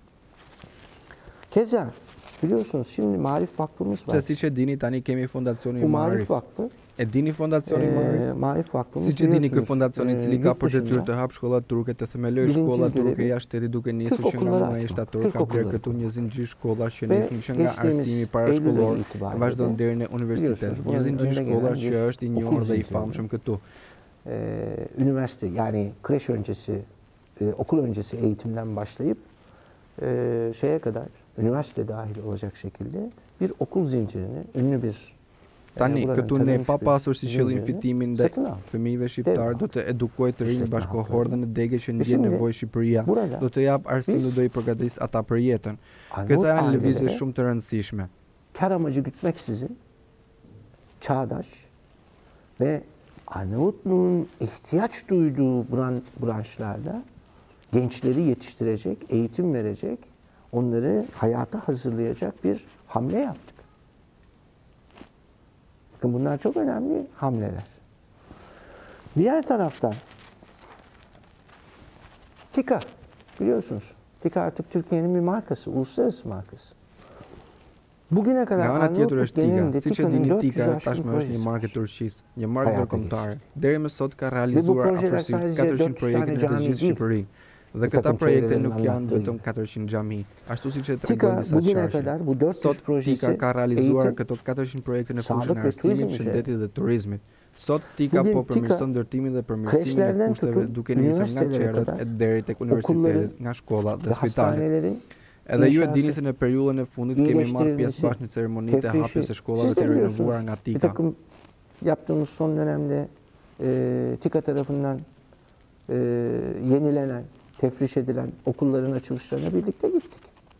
Keza biliyorsunuz şimdi Marif Vakfımız var. Se siç e dini tani kemi fondacionin Bu Marif Marif. Vakfı E dini fondacionin Marif? Marif Vakfımız Siç e dini ky biliyorsunuz, fondacion i cili ka yurt për detyrë dışında të hap shkolla turke, të themelojë Birinci shkolla görevi turke jashtë shtetit duke nisur Türk që nga okulları muaji açmak, shtator Türk ka blerë okulları këtu një zinxhir shkollash që Ve nisin që nga geçtiğimiz arsimi parashkollor Eylül itibariyle vazhdon deri në universitet. biliyorsunuz Një bunun zinxhir önüne shkollash gelen që bir është i okul njohur dhe i zinciri. famshëm këtu. Üniversite yani kreş öncesi, okul öncesi eğitimden başlayıp şeye kadar, üniversite dahil olacak şekilde bir okul zincirini, ünlü bir Tani, buranın këtu ne tanınmış pa bir pasur si qëllim zincirini fitimin ndaj satın aldı. fëmijëve shqiptar, Devlet do të edukojë të rinj İşletme bashkohor dhe hakları. në degë që Ve ndjen şimdi nevojë Shqipëria, burada do të jap arsim biz dhe do i përgatis ata për jetën. Arnavut Këta janë lëvizje ailelere shumë të rëndësishme. kar amacı gütmeksizin çağdaş ve Arnavutluğun ihtiyaç duyduğu branşlarda gençleri yetiştirecek, eğitim verecek, onları hayata hazırlayacak bir hamle yaptık. Bakın bunlar çok önemli hamleler. Diğer taraftan TİKA biliyorsunuz. TİKA artık Türkiye'nin bir markası, uluslararası markası. Bugüne kadar Nga ana tjetër Arnavutluk është Tika. genelinde Siç e TİKA'nın dini 400 Tika aşkın tashmë është një projesi markë e var. Turqisë, një markë Hayata ndërkombëtare. geçirdi. Deri më sot ka Ve bu realizuar projeler afërsisht sadece 400 400 projekte tane në të cami gjithë değil. Shqipërinë. Dhe Bir këta takım projekte çevrelerin nuk janë anlattığı vetëm gibi. 400 xhami. Ashtu siç e tregon TİKA disa bugüne çarqe. kadar bu 400 Sot projesi Tika ka realizuar eğitim, këto 400 projekte në sağlık fushën e ve arsimit, turizm üzerine. shëndetit dhe turizmit. Sot Tika Bugün po Tika përmirëson ndërtimin dhe përmirësimin e kreşlerden kushteve tutun duke nisur nga üniversitelere qerët kadar e deri tek okulların universitetet, nga shkolla dhe ve spitalet. hastanelerin Edhe ju e inşası, dini se në periudhën e fundit kemi marrë pjesë bashkë në ceremonitë e tefrişi. hapjes së shkollave Siz de të biliyorsunuz renovuara nga bir Tika. takım yaptığımız son dönemde TİKA tarafından yenilenen, tefriş edilen okulların açılışlarına birlikte gittik.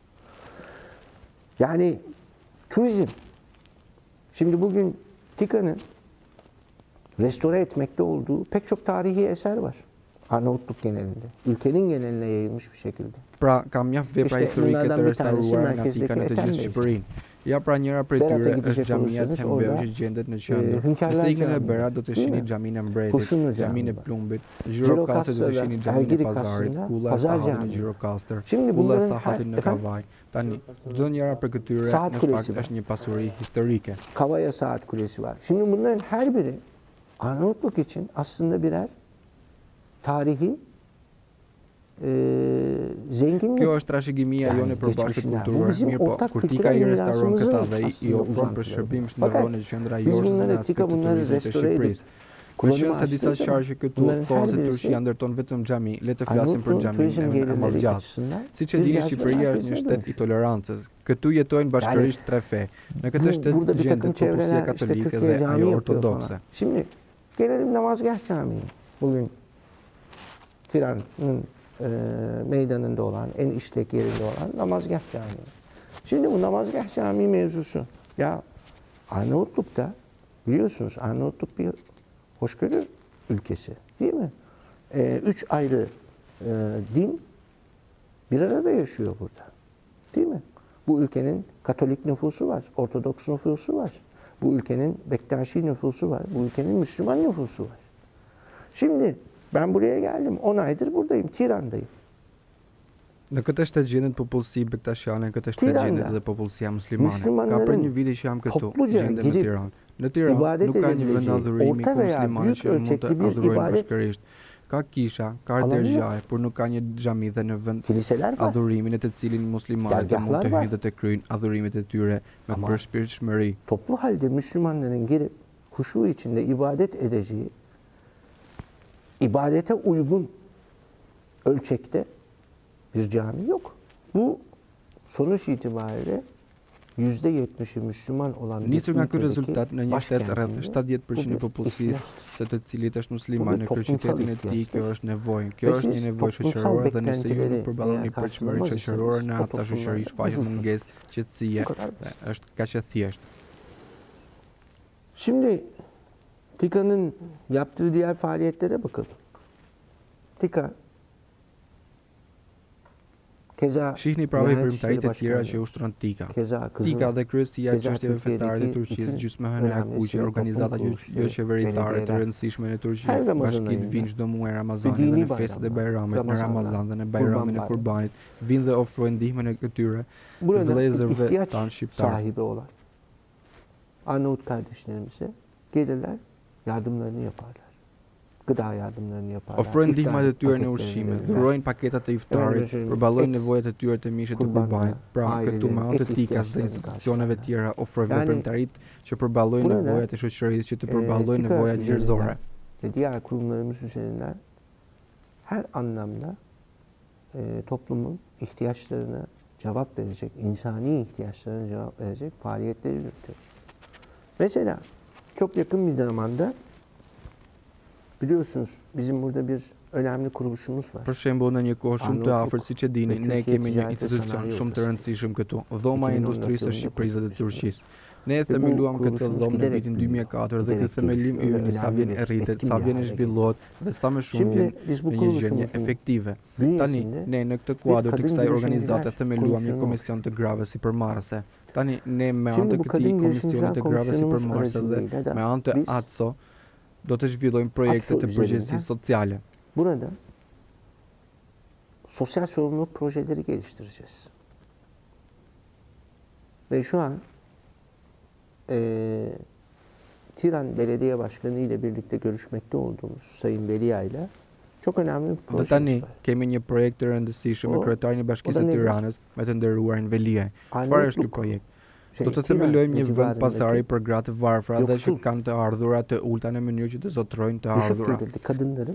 Yani turizm. Şimdi bugün TİKA'nın restore etmekte olduğu pek çok tarihi eser var. Arnavutluk genelinde. Ülkenin geneline yayılmış bir şekilde. Pra, kam mjaft vepra İşte historike bunlardan të bir tanesi restauruara nga merkezdeki Tika në të Ethem gjithë Bey. Shqipërinë. Ja, pra njëra prej Berat'a tyre gidecek është xhamia olursanız Thembeu orada, që gjendet në qendër. Hünkârlar Nëse ikën në Camii, Berat do të değil shihni mi? xhamin e mbretit, Kurşunlu xhamin e Camii var. plumbit, Gjirokastër do të shihni xhamin e Ergirik pazarit, aslında kulla e Pazar sahatin e Camii. Gjirokastër, Şimdi kulla e bunların sahatin në efendim, Kavaj. Tani, çdo njëra për këtyre Saat në Kulesi fakt var. është një pasuri historike. Kavaya Saat Kulesi var. Şimdi bunların her biri Arnavutluk için aslında birer tarihi zenginlik. Kjo është trashëgimia Yani jone përbashkët geçmişinden. Bu kulturore. bizim Mirë po, ortak kur Tika kültürel i restauron këta mirasımızın dhe i aslında ofron për uzantıları. shërbim Fakat shndërron në qendra biz joshë bunları në TİKA aspekt të bunları turizmit të restore edip Shqipërisë. kullanıma Meqense disa açtığı zaman qarqe këtu bunların thonë her se birisi Turqia ndërton vetëm xhami, le të flasim për Arnavutluğun xhamin turizm e gelirleri Amazgjat. açısından Siç e bir dini, cazibə Shqipëria është një merkezine shtet i dönüştü. tolerancës. Këtu jetojnë bashkërisht tre fe. Në këtë shtet Burada bir takım gjendet popullsia çevreler işte katolike Türkiye dhe cami ajo yapıyor ortodokse. falan. Şimdi gelelim Namazgah Camii. Bugün Tiran'ın meydanında olan, en işlek yerinde olan Namazgah Camii. Şimdi bu Namazgah Camii mevzusu. Ya Arnavutluk'ta biliyorsunuz Arnavutluk bir hoşgörü ülkesi değil mi? 3 ayrı din bir arada yaşıyor burada. Değil mi? Bu ülkenin Katolik nüfusu var, Ortodoks nüfusu var, Bu ülkenin Bektaşi nüfusu var. Bu ülkenin Müslüman nüfusu var. Şimdi ben buraya geldim. 10 aydır buradayım. Tiran'dayım. Në këtë shtëgjendet popullsi bektashiane, në këtë shtëgjendet dhe popullsia muslimane. Ka për një vit që jam këtu, topluca gjendem në girip Tiranë. Në Tiranë ibadet nuk ka një vend edebileceği, adhurimi orta ku veya muslimanët büyük që mund të ölçekli bir adhurojnë ibadet bashkërisht. Ka kisha, ka alanı yok. dergjaje, por nuk ka një xhami dhe në vend Kiliseler var. adhurimin e të cilin muslimanët të mund Dergahlar të var. hyjnë dhe të kryejnë adhurimet e tyre me Ama përshpirtshmëri. Toplu halde Müslümanların girip huşu içinde ibadet edeceği, ibadete uygun ölçekte bir cami yok. Bu sonuç itibariyle %70'i Müslüman olan bir Nisur nga ky ülkedeki rezultat në një shtet rreth başkentinde 70% i bu bir popullsisë, ihtiyaçtır. se të cilit është musliman në toplumsal kryeqytetin e tij, ihtiyaçtır. kjo është nevojë. Kjo Ve është një siz nevojë toplumsal shoqërore dhe nëse ju nuk beklentileri përballoni eğer përshmërinë karşılamaz shoqërore iseniz në o atë shoqëri toplumlarda shfaqet huzursuz. mungesë qetësie, Bu kadar basit. është kaq e thjeshtë. Şimdi TİKA'nın yaptığı diğer faaliyetlere bakalım. TİKA keza Shihni pra Diyanet veprimtaritë e İşleri tjera që Başkanlığı, ushtron TİKA. keza Kızıl, TİKA dhe kryesia e keza çështjeve fetare të Türkiye'deki Turqisë, bütün gjysmëhëna e önemli kuqe, sivil organizata toplum jo kuruluşları, qeveritare të belediyeler, rëndësishme në Turqi, her Ramazan bashkitë ayında vinë çdo muaj bir Ramazanit dini dhe në festet e bayramda, Bayramit, në Ramazan dhe në Bayramin e Kurban Kurbanit, vinë dhe ofrojnë ndihmën e këtyre burada bir vëllezërve ihtiyaç tanë shqiptar. sahibi olan Arnavut kardeşlerimize gelirler, yardımlarını yaparlar. Gıda yardımlarını yaparlar. Ofrojnë ndihmat e tyre në paketlerini ushqime, verirler. dhurojnë paketat e iftarit, përballojnë nevojat e tyre të mishit të kurbanit. Pra, këtu me anë të TİKA-s dhe institucioneve tjera ofrojnë veprimtaritë që përballojnë burada, nevojat e shoqërisë, që të përballojnë TİKA nevojat üzerinden njerëzore. ve diğer kurumlarımız üzerinden her anlamda toplumun ihtiyaçlarına cevap verecek, insani ihtiyaçlarına cevap verecek faaliyetleri yürütüyoruz. Mesela çok yakın bir zamanda biliyorsunuz bizim burada bir önemli kuruluşumuz var. Për shembull, në një kohë shumë të Arnavutluk afërt siç e dini, ve ne Türkiye kemi një Ticaret ve institucion Sanayi shumë të Odası. rëndësishëm këtu, Dhoma e 2014 Industrisë së yılında Shqipërisë dhe të kurulmuş. Turqisë. Ne Ve bu themeluam këtë kuruluşumuz dhomë në giderek vitin büyüyor, 2004 dhe ky giderek themelim i gelişiyor ve yni sa önemli vjen bir e rritet, etkin sa bir vjen e hale zhvillohet dhe sa më shumë vjen Şimdi biz bu në një gjendje kuruluşumuzun efektive. Tani, bünyesinde ne në këtë bir kuadër të kadın kësaj organizate girişimciler themeluam një komisyonu komision të grave sipërmarrëse. Tani, ne me anë Şimdi të bu këtij kadın komisioni girişimciler të grave komisyonumuz sipërmarrëse dhe aracılığıyla da me anë të biz ATSO do të zhvillojmë projekte ATSO të përgjegjësisë üzerinden sociale. burada sosyal sorumluluk projeleri geliştireceğiz. Ve şu an Tiran Belediye Başkanı ile birlikte görüşmekte olduğumuz Sayın Velia ile çok önemli bir Dhe projemiz tani var. kemi një projekt të rëndësishëm me O- kryetarin e o Bashkisë da së nedir? Tiranës, me të nderuarin Veliaj. Çfarë është ky Arnavutluk, projekt? şey, Do të Tiran themelojmë ve një vend pasari civarındaki për gratë të varfra dhe që yoksul kanë të ardhura të ulta në mënyrë që të zotrojnë të düşük ardhura. gelirli kadınların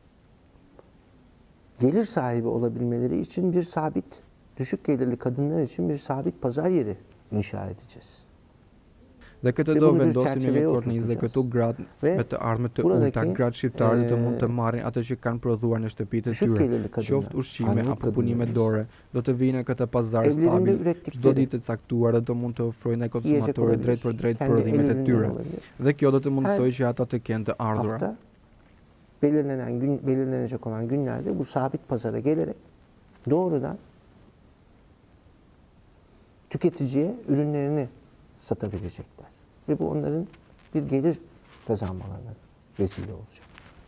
gelir sahibi olabilmeleri için bir sabit, düşük gelirli kadınlar için bir sabit pazar yeri inşa edeceğiz. Dhe këtë Ve do bunu bir vendosim në çerçeveye një kornizë dhe oturtacağız. këtu gratë Ve me të ardhme të buradaki, ulta, gratë shqiptare të mund të e, marrin atë që kanë prodhuar në shtëpitë e düşük tyre, gelirli kadınlar, qoftë ushqime Arnavut apo punime kadınlarımız dore, do të vinë në këtë pazar evlerinde stabil çdo ürettikleri ditë të caktuar dhe do mund të ofrojnë ndaj yiyecek konsumatorëve drejt për olabilir, drejt kendi el prodhimet e ürünleri tyre. olabilir. Dhe kjo do të mundsojë që ata të kenë të ardhura. Hafta belirlenecek olan günlerde bu sabit pazara gelerek doğrudan tüketiciye ürünlerini satabilecekler. Ve bu onların bir gelir kazanmalarına vesile olacak.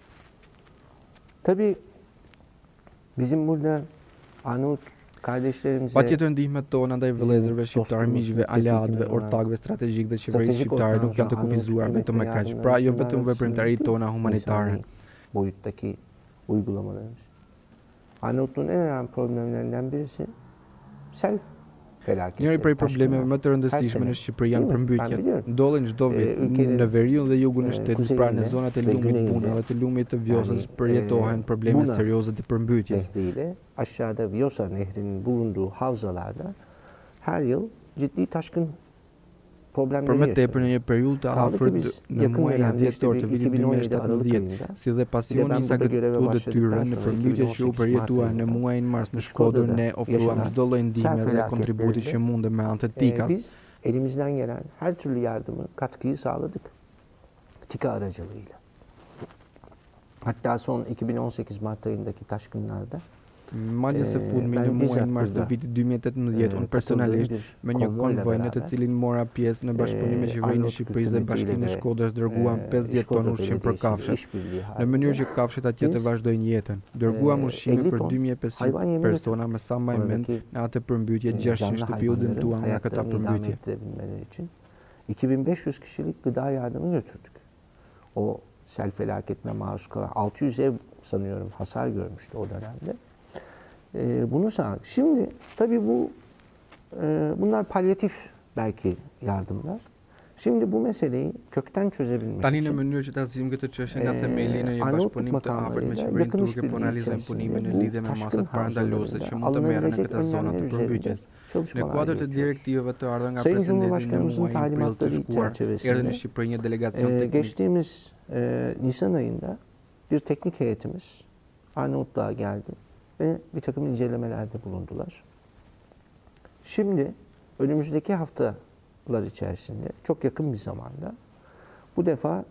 Tabii bizim burada Arnavut kardeşlerimize Patjetër ndihmet tona ndaj vëllezërve shqiptar, dostumuz, miqve, müttefikimiz aleatëve, olan ortakëve strategjik dhe qeverisë stratejik shqiptare nuk janë të ortağımız kufizuar Arnavut vetëm me kaq. yardımlarımız, Pra jo bunlar vetëm veprimtaritë arasındaki tona humanitare. insani boyuttaki uygulamalarımız. Arnavutluğun en önemli problemlerinden birisi sel felaketi. Njëri prej taşkınlar. problemeve më të rëndësishme në Shqipëri janë Değil mi? Ben përmbytjet. biliyorum. Ndodhin çdo vit Ülkenin, në veriun dhe jugun e shtetit, pra në kuzeyinde zonat e ve lumit güneyinde Buna dhe të lumit të Vjosës yani, përjetohen probleme Buna serioze të përmbytjes. nehriyle aşağıda Vjosa Nehri'nin bulunduğu havzalarda her yıl ciddi taşkın Për problemleri më tepër në yaşanıyor. një periudhë të Kaldı ki afërt biz në yakın muajin dönemde işte dhjetor bir të vitit 2017 Aralık 2017, ayında si dhe pasioni ben sa burada göreve këtu başladıktan detyrën në sonra përmbytje që u 2018 përjetua Mart në ayında muajin mars në Shkodrë'da Shkodër, ne ofruam yaşanan çdo lloj ndihme sel dhe kontributi felaketlerinde, që mundem me anë të TİKA-s. biz elimizden gelen her türlü yardımı, katkıyı sağladık. TİKA aracılığıyla. Hatta son 2018 Mart ayındaki taşkınlarda Madje se fundmi në ben muajin bizzat mars të burada vitit 2018, unë katıldığım personalisht bir me një konvoyla konvoj në të beraber cilin mora pjesë në bashkëpunim me qeverinë e Arnavutluk Shqipërisë dhe hükümetiyle Bashkinë e ve Shkodrës dërguam 50 ton Şkoda ushqim për Belediyesi ile kafshët, işbirliği në mënyrë halinde që kafshët atje të biz vazhdojnë jetën. Dërguam ushqime 50 për ton 2500 hayvan yemi persona götürdük. me sa më e mend Oradaki në atë përmbytje 600 canlı shtëpi u hayvanların dëmtuan nga këta hayatlarını idame përmbytje. ettirebilmeleri için 2500 kişilik gıda yardımı götürdük. O sel felaketine maruz kalan 600 ev sanıyorum hasar görmüştü o dönemde. Bunu sağladık. Şimdi tabii bunlar palyatif belki yardımlar. Şimdi bu meseleyi kökten çözebilmek Tani në için mënyrë që ta zgjidhim këtë çështje nga themeli në një Arnavutluk bashkëpunim të afërt me makamlarıyla qeverinë yakın turke po işbirliği analizojmë punimin në içerisinde lidhje bu me taşkın masat parandaluese havzalarında që mund të merren në alınabilecek këta zona të önlemler üzerinde përmbytjes. Në çalışmalar kuadër të yürütüyoruz. direktivave të ardhura nga Sayın presidenti në Cumhurbaşkanımızın muajin prill të talimatları shkuar, erdhi në çerçevesinde Shqipëri një delegacion teknik. geçtiğimiz Nisan ayında bir teknik heyetimiz Arnavutluğa geldi ve bir takım incelemelerde bulundular. Şimdi önümüzdeki haftalar içerisinde çok yakın bir zamanda bu defa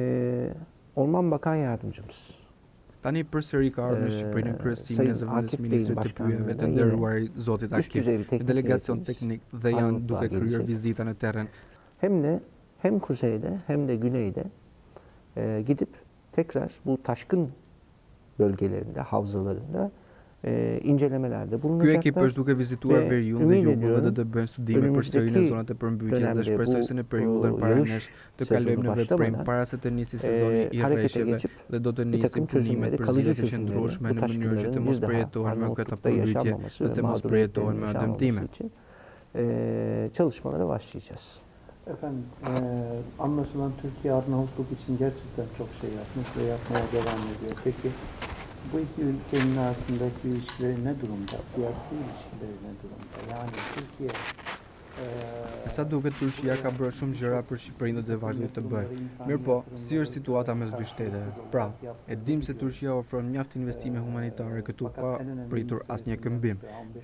Orman Bakan Yardımcımız Tani përsëri ka ardhur në Shqipëri në kryesinë e Sayın zëvendës Akif Bey'in ministrit të pyjeve të başkanlığında yine nderuar Zotit üst Akif. düzey bir Një teknik delegacion heyetimiz teknik dhe janë Arnavutluğa duke kryer gelecek. vizita në terren. Hem kuzeyde hem de güneyde gidip tekrar bu taşkın bölgelerinde, havzalarında incelemelerde Ky ekip bulunacaklar. është duke vizituar Ve veriun dhe ümit jugull dhe ediyorum, do të bëjnë studime për historinë e zonat e përmbytjes dhe dönemde shpresoj se në periudhën bu para yağış nesh të kalojmë në sezonu veprim başlamadan para se të nisi sezoni i harekete rreshjeve geçip dhe do të bir takım nisim punimet çözümleri, për kalıcı zgjidhje të çözümleri qëndrueshme bu në mënyrë që të taşkınların mos bir daha përjetohen me këta Arnavutluk'ta përmbytje yaşanmaması dhe ve të mos përjetohen mağduriyetin me yaşanmaması dëmtime. için çalışmalara başlayacağız. Efendim, anlaşılan Türkiye Arnavutluk için gerçekten çok şey yapmış ve yapmaya devam ediyor. Peki bu iki ülkenin arasındaki ilişkileri ne durumda? Siyasi ilişkileri ne durumda? Yani Türkiye Sa duket Turqia ka bërë shumë gjëra për Shqipërinë dhe vazhdoi të bëjë. Mirë po, si është situata mes dy shteteve? Pra, e dim se Turqia ofron mjaft investime humanitare këtu pa pritur asnjë këmbim.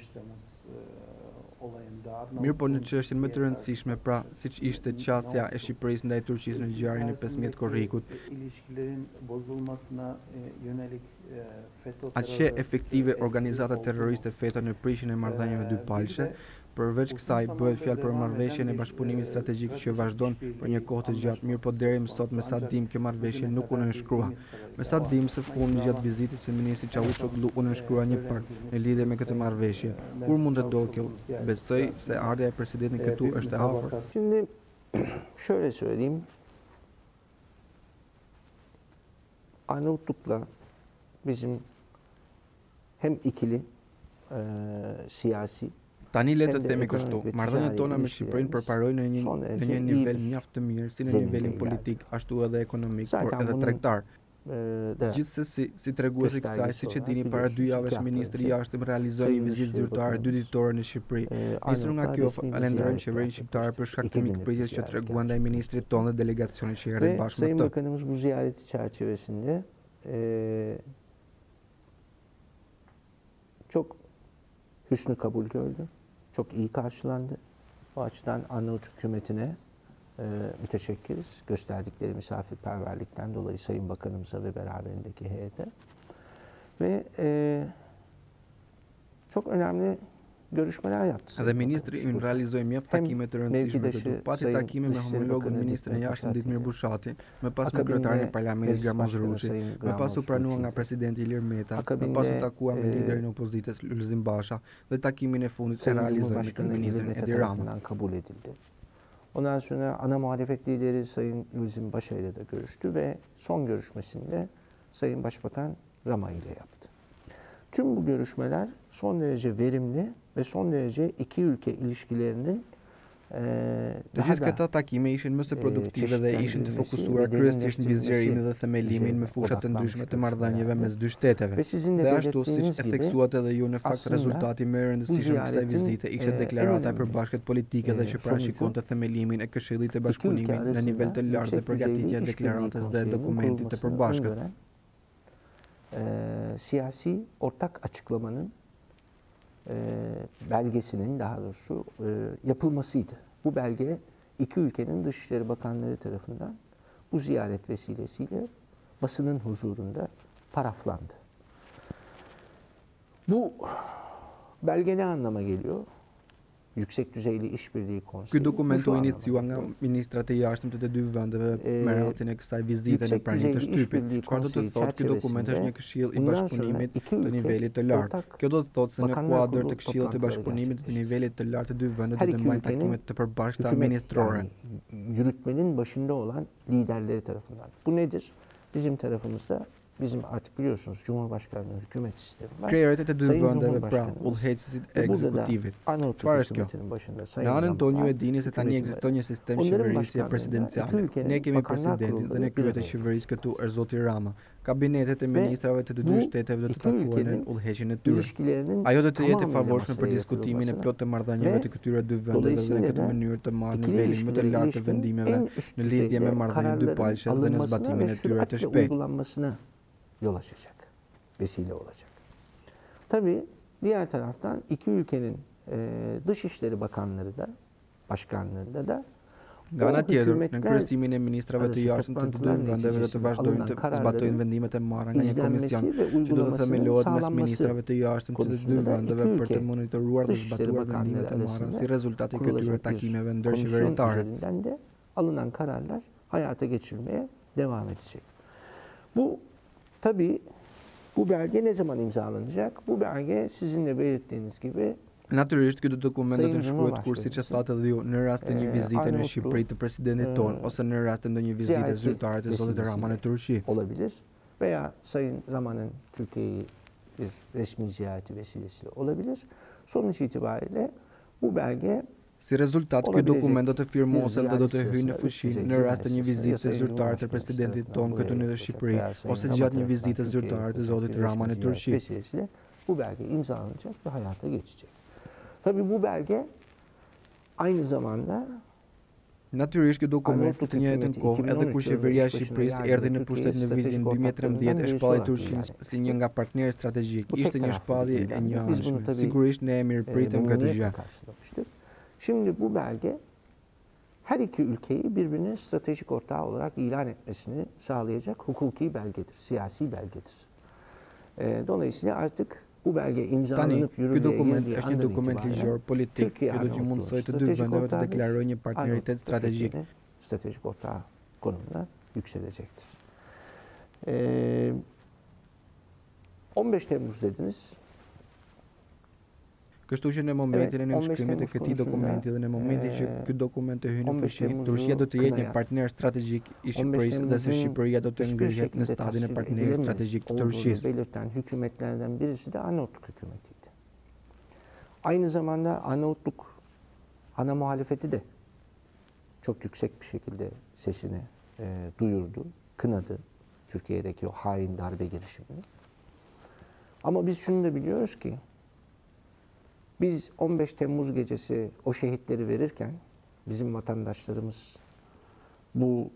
Mirë po në çështjen më të rëndësishme, pra, siç ishte qasja e Shqipërisë ndaj Turqisë në ngjarjen e 15 korrikut, aqe efektive organizata terroriste FETA në prishjen e marrëdhënieve dypalëshe. Përveç kësaj bëhet fjalë për marrëveshjen e bashkëpunimit strategjik që vazhdon për një kohë të gjatë, mirë po deri më sot me sa dim kjo marrëveshje nuk u nënshkrua. Me sa dim së fundi gjatë vizitës së ministrit Çavuşoglu u nënshkrua një pak në lidhje me këtë marrëveshje. Kur mund të do kjo? Besoj se ardha e presidentit këtu është e afërt. Şimdi şöyle söyleyeyim. Arnavutluk'la bizim hem ikili siyasi Tani le të hem de themi ekonomik kështu, ve marrëdhëniet ticari tona me Shqipërinë përparojnë në son një derece iyi nivel bir mjaft të mirë si në zeminde nivelin ilerliyor. politik, ashtu edhe ekonomik, por Zaten edhe bunun tregtar. da Gjithsesi, si treguesi kësaj, göstergesi siç e olarak dini, para 2 biliyorsunuz, javësh 2 hafta ministri i önce jashtëm realizoi një Sayın vizitë Dışişleri zyrtare 2 Bakanımız ditore në Shqipëri. Nisur nga Arnavutluğa kjo, resmi bir falenderojmë ziyaret qeverinë shqiptare për shkak të 2 günlük bir mikpritjes që ziyaret treguan ndaj ministrit tonë dhe delegacionit që erdhi Ve bashkë me Sayın të. Bakanımız bu ziyareti çerçevesinde çok hüsnü kabul gördü. Çok iyi karşılandı. Bu açıdan Arnavut hükümetine müteşekkiriz. Gösterdikleri misafirperverlikten dolayı Sayın Bakanımıza ve beraberindeki heyete. Ve çok önemli görüşmeler yaptı. Edhe ministri ynë realizoi mjaft takime të rëndësishme këtu. Pati takime me homologën ministrin e jashtëm Ditmir Bushati, më pas me kryetarin e parlamentit Gramoz Ruçi, më pas u pranua nga presidenti Ilir Meta, më pas u takua me liderin e opozitës Lulzim Basha dhe takimin e fundit e Sayın realizoi me Cumhurbaşkanı kryeministrin İlir Meta Edi Rama. tarafından kabul edildi. Ondan sonra ana muhalefet lideri Sayın Lulzim Basha ile de görüştü ve son görüşmesinde Sayın Başbakan Rama ile yaptı. Tüm bu görüşmeler son derece verimli ve son derece iki ülke ilişkilerinin Të gjithë këta takime ishin më së produktive dhe ishin të fokusuar kryesisht mbi zgjerimin dhe themelimin me fusha të ndryshme të marrëdhënieve mes dy shteteve. ve sizin de Dhe ashtu siç belirttiğiniz e gibi theksuat edhe ju në fakt aslında rezultati më i rëndësishëm i kësaj ziyaretin, vizite ishte en deklarata e önemli, përbashkët politike dhe që sonucu parashikonte themelimin e Këshillit të iki ülke Bashkëpunimit në nivel të arasında lartë dhe yüksek düzeyli përgatitja e işbirliği deklaratës dhe konseyinin dokumentit të kurulmasını përbashkët. öngören siyasi ortak açıklamanın belgesinin daha doğrusu yapılmasıydı. Bu belge iki ülkenin Dışişleri Bakanları tarafından bu ziyaret vesilesiyle basının huzurunda paraflandı. Bu belge ne anlama geliyor? Yüksek düzeyli işbirliği Ky konseyi. dokument Bu şu u anlama iniciua nga geliyor. ministrat e jashtëm të të dy vendeve me radhën e kësaj vizite në Yüksek praninë të düzeyli shtypit. işbirliği Çfarë do të konseyi thotë ky dokument është një çerçevesinde këshill i bundan sonra bashkëpunimit iki të ülke nivelit të lartë. ortak Kjo do të thotë se në Bakanlar kuadër Kurulu të këshillit të toplantıları bashkëpunimit të gerçekleştirecek. nivelit të lartë të dy vendet Her do të iki mbajnë ülkenin takime të përbashkëta hükümet ministrore. yani yürütmenin başında olan liderleri tarafından. Bu nedir? Bizim tarafımızda bizim artık biliyorsunuz Cumhurbaşkanlığı hükümet sistemi var. Krejeret e të dy Sayın vendeve pra Cumhurbaşkanımız udhëheqësit e ve burada da ekzekutivit. Arnavutluk Çfarë është kjo? hükümetinin başında Në Sayın anën Rama tonë ju var. e dini se tani Hükümetin ekziston një sistem Onların qeverisje başkanlığında presidenciale. iki ülkenin Ne kemi bakanlar presidentin dhe kurulları ne bir kryet e araya qeverisë këtu është zoti Rama. Kabinetet e ministrave të të dy bu shteteve do të iki takohen në ülkenin udhëheqjen e tyre. ilişkilerinin Ajo do të jetë e tamamıyla favorshme për masaya diskutimin e yatırılmasına plotë të marrëdhënieve ve të këtyre dy vendeve dhe në dolayısıyla këtë da mënyrë të marrë ikili nivelin më të ilişkilere lartë të ilişkin vendimeve en üst në lidhje me düzeyde marrëdhënie dy kararların palëshe dhe në alınmasına zbatimin ve e tyre të süratle shpejtë. uygulanmasına yol açacak. Vesile olacak. Tabii diğer taraftan iki ülkenin Dışişleri Bakanları da başkanlığında da Nga ana tjetër, në hükümetler kryesimin e ministrave të jashtëm të të dy vendeve do të vazhdojnë të zbatojnë vendimet e marra nga një komision izlenmesi ve që do të uygulamasının themelohet mes sağlanması ministrave të jashtëm të të dy konusunda da vendeve iki për të ülke monitoruar dhe Dışişleri zbatuar Bakanları vendimet e marra arasında si rezultat i këtyre kurulacak bir takimeve komisyon ndërqeveritare. üzerinden de alınan kararlar hayata geçirilmeye devam edecek. Bu tabii bu belge ne zaman imzalanacak? Bu belge sizin de belirttiğiniz gibi Natyrisht ky dokument do Sayın të shkruhet kur siç e Cumhurbaşkanımızın, thatë edhe ju në rast të një vizite në Arnavutluk, Shqipëri të presidentit ton ose në rast të ndonjë vizite ziyareti zyrtare të zotit Rama në Turqi. olabilir veya Sayın Rama'nın Türkiye'yi bir resmi ziyareti vesilesiyle olabilir. Sonuç itibariyle bu belge Si rezultat, ky olabilecek dokument do të firmoset bir dhe do të ziyaret hyjë në sırasında fushinë üst në düzey rast të një ziyaret vizite sırasında zyrtare të Sayın presidentit Cumhurbaşkanımız ton këtu në tarafından Shqipëri veya Sayın ose Rama gjatë një tarafından vizite Türkiye'ye zyrtare të yapılacak zotit bir Rama resmi në ziyaret Turqi. vesilesiyle bu belge imzalanacak ve hayata geçecek. Tabii bu belge aynı zamanda Natyrisht ky dokument Arnavutluk të njëjtën hükümeti kohë edhe 2013 kur yılında qeveria e iş başına Shqipërisë geldiğinde erdhi në pushtet në Türkiye'ye vitin stratejik ortaklığından 2013 e birisi shpalli olarak Turqinë ilan si një nga partnerët strategjik. Bu Ishte tek një taraflı shpallje bir e ilandı. Biz bunu njëanshme. tabii Sigurisht ne e mirëpritëm këtë memnuniyetle gjë. karşılamıştık. Şimdi bu belge her iki ülkeyi birbirinin stratejik ortağı olarak ilan etmesini sağlayacak hukuki belgedir, siyasi belgedir. Dolayısıyla artık bu belge Tani, imzalanıp ky yürürlüğe dokument girdiği është një andan dokument itibaren ligjor politik Türkiye që do të Arnavutluğu mundsojë të dy stratejik vendeve të ortağıdır. deklarojnë një partneritet Arnavutluk strategjik. Türkiye'nin stratejik ortağı konumuna yükselecektir. Ee, 15 Temmuz dediniz. Kështu që në momentin e Evet, 15 nënshkrimit të Temmuz këtij dokumenti dhe në momentin që ky dokument të hyjë në 15 fushi, Temmuz'u Turqia do të jetë një kınayan, partner strategjik i 15 Shqipërisë dhe se Temmuz'un Shqipëria do të hiçbir ngrihet në şekilde stadin e tasvir partnerit edilemez strategjik të olduğunu Turqisë. belirten hükümetlerden birisi de Arnavutluk hükümetiydi. Aynı zamanda Arnavutluk ana muhalefeti de çok yüksek bir şekilde sesini duyurdu, kınadı Türkiye'deki o hain darbe girişimini. Ama biz şunu da biliyoruz ki biz 15 Temmuz gecesi o şehitleri verirken bizim vatandaşlarımız bu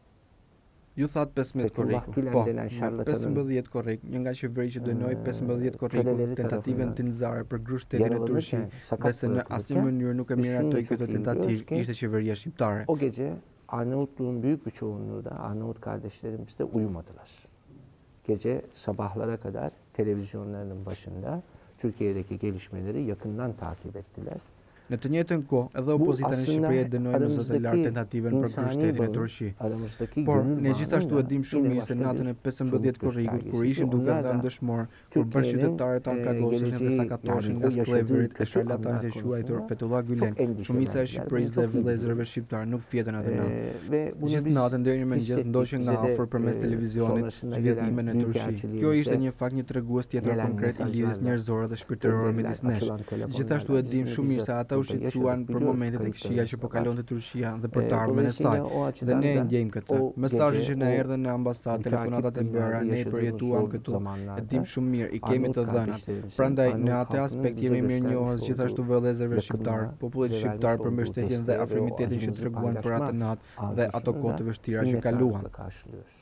Ju thatë 15 Fethullah korrik. Gülen Po, denen şarlatanın 15 korrik, një nga qeveri që dënoi 15 korriku, köleleri tentativën tarafından tinzare për grushtetin e Turqi, yaralanırken, dhe sakat se në asnjë bırakılırken mënyrë nuk e biz şunu da miratoi çok këtë iyi tentativë, biliyoruz ki ishte qeveria shqiptare. o gece Arnavutluğun büyük bir çoğunluğu da Arnavut kardeşlerimiz de uyumadılar. Gece sabahlara kadar televizyonlarının başında Türkiye'deki gelişmeleri yakından takip ettiler. Në të njëjtën kohë, edhe Bu opozita në aslında Shqipëri e dënoi në zotë lartë aramızdaki tentativën për insani grushtetin e bağın, Turqi. aramızdaki Por gönül ne gjithashtu e bağının dim da shumë yine mirë se başka natën e bir 15 somut korrikut, kur göstergesi ishim ki duke onlar da dhënë dëshmor për Türkiye'nin bashkëqytetarët tanë plagosën dhe geleceği sakatoshin yani nga o yaşadığı skleverit e kötü sharlatanit e anlar quajtur konusunda Fethullah Gülen. çok endişelendiler. Shumica e Shqipërisë dhe Bunu çok iyi vëllezërve biliyoruz. shqiptar nuk fjetën atë natë. Ve bunu Gjithë biz natën deri në mëngjes hissettik. ndoqën nga Bize de afër përmes televizionit sonrasında zhvillimin gelen e Turqi. Kjo ishte një fakt një tregues tjetër gelen konkret i lidhjes mesajlarla njerëzore dhe shpirtërore gönderilen midis nesh. açılan telefonlarla Gjithashtu e dim biz shumë mirë se bizzat ata u burada shqetësuan yaşadık, për biliyoruz, momentet e këqija që po kayıtlarımız da kalonte var. Turqia dhe për të ardhmen e saj. Dolayısıyla o Dhe açıdan ne e da ndjejmë këtë. o Mesazhet gece, që na o erdhën në ambasadë, telefonatat e müteakip bëra, günlerde ne i yaşadığımız përjetuam zor këtu. E zamanlarda dim shumë mirë, i kemi Arnavut të dhënat. kardeşlerimizin, Prandaj në Arnavut atë halkının aspekt bize jemi göstermiş mirënjohës olduğu gjithashtu vëllezërve shqiptar, yakınlığa, popullit bize shqiptar vermiş për olduğu mbështetjen dhe desteğe ve o afrimitetin që acımızı treguan për paylaşma atë natë dhe ato arzusunu kohë da të vështira që minnettarlıkla kaluan. karşılıyoruz.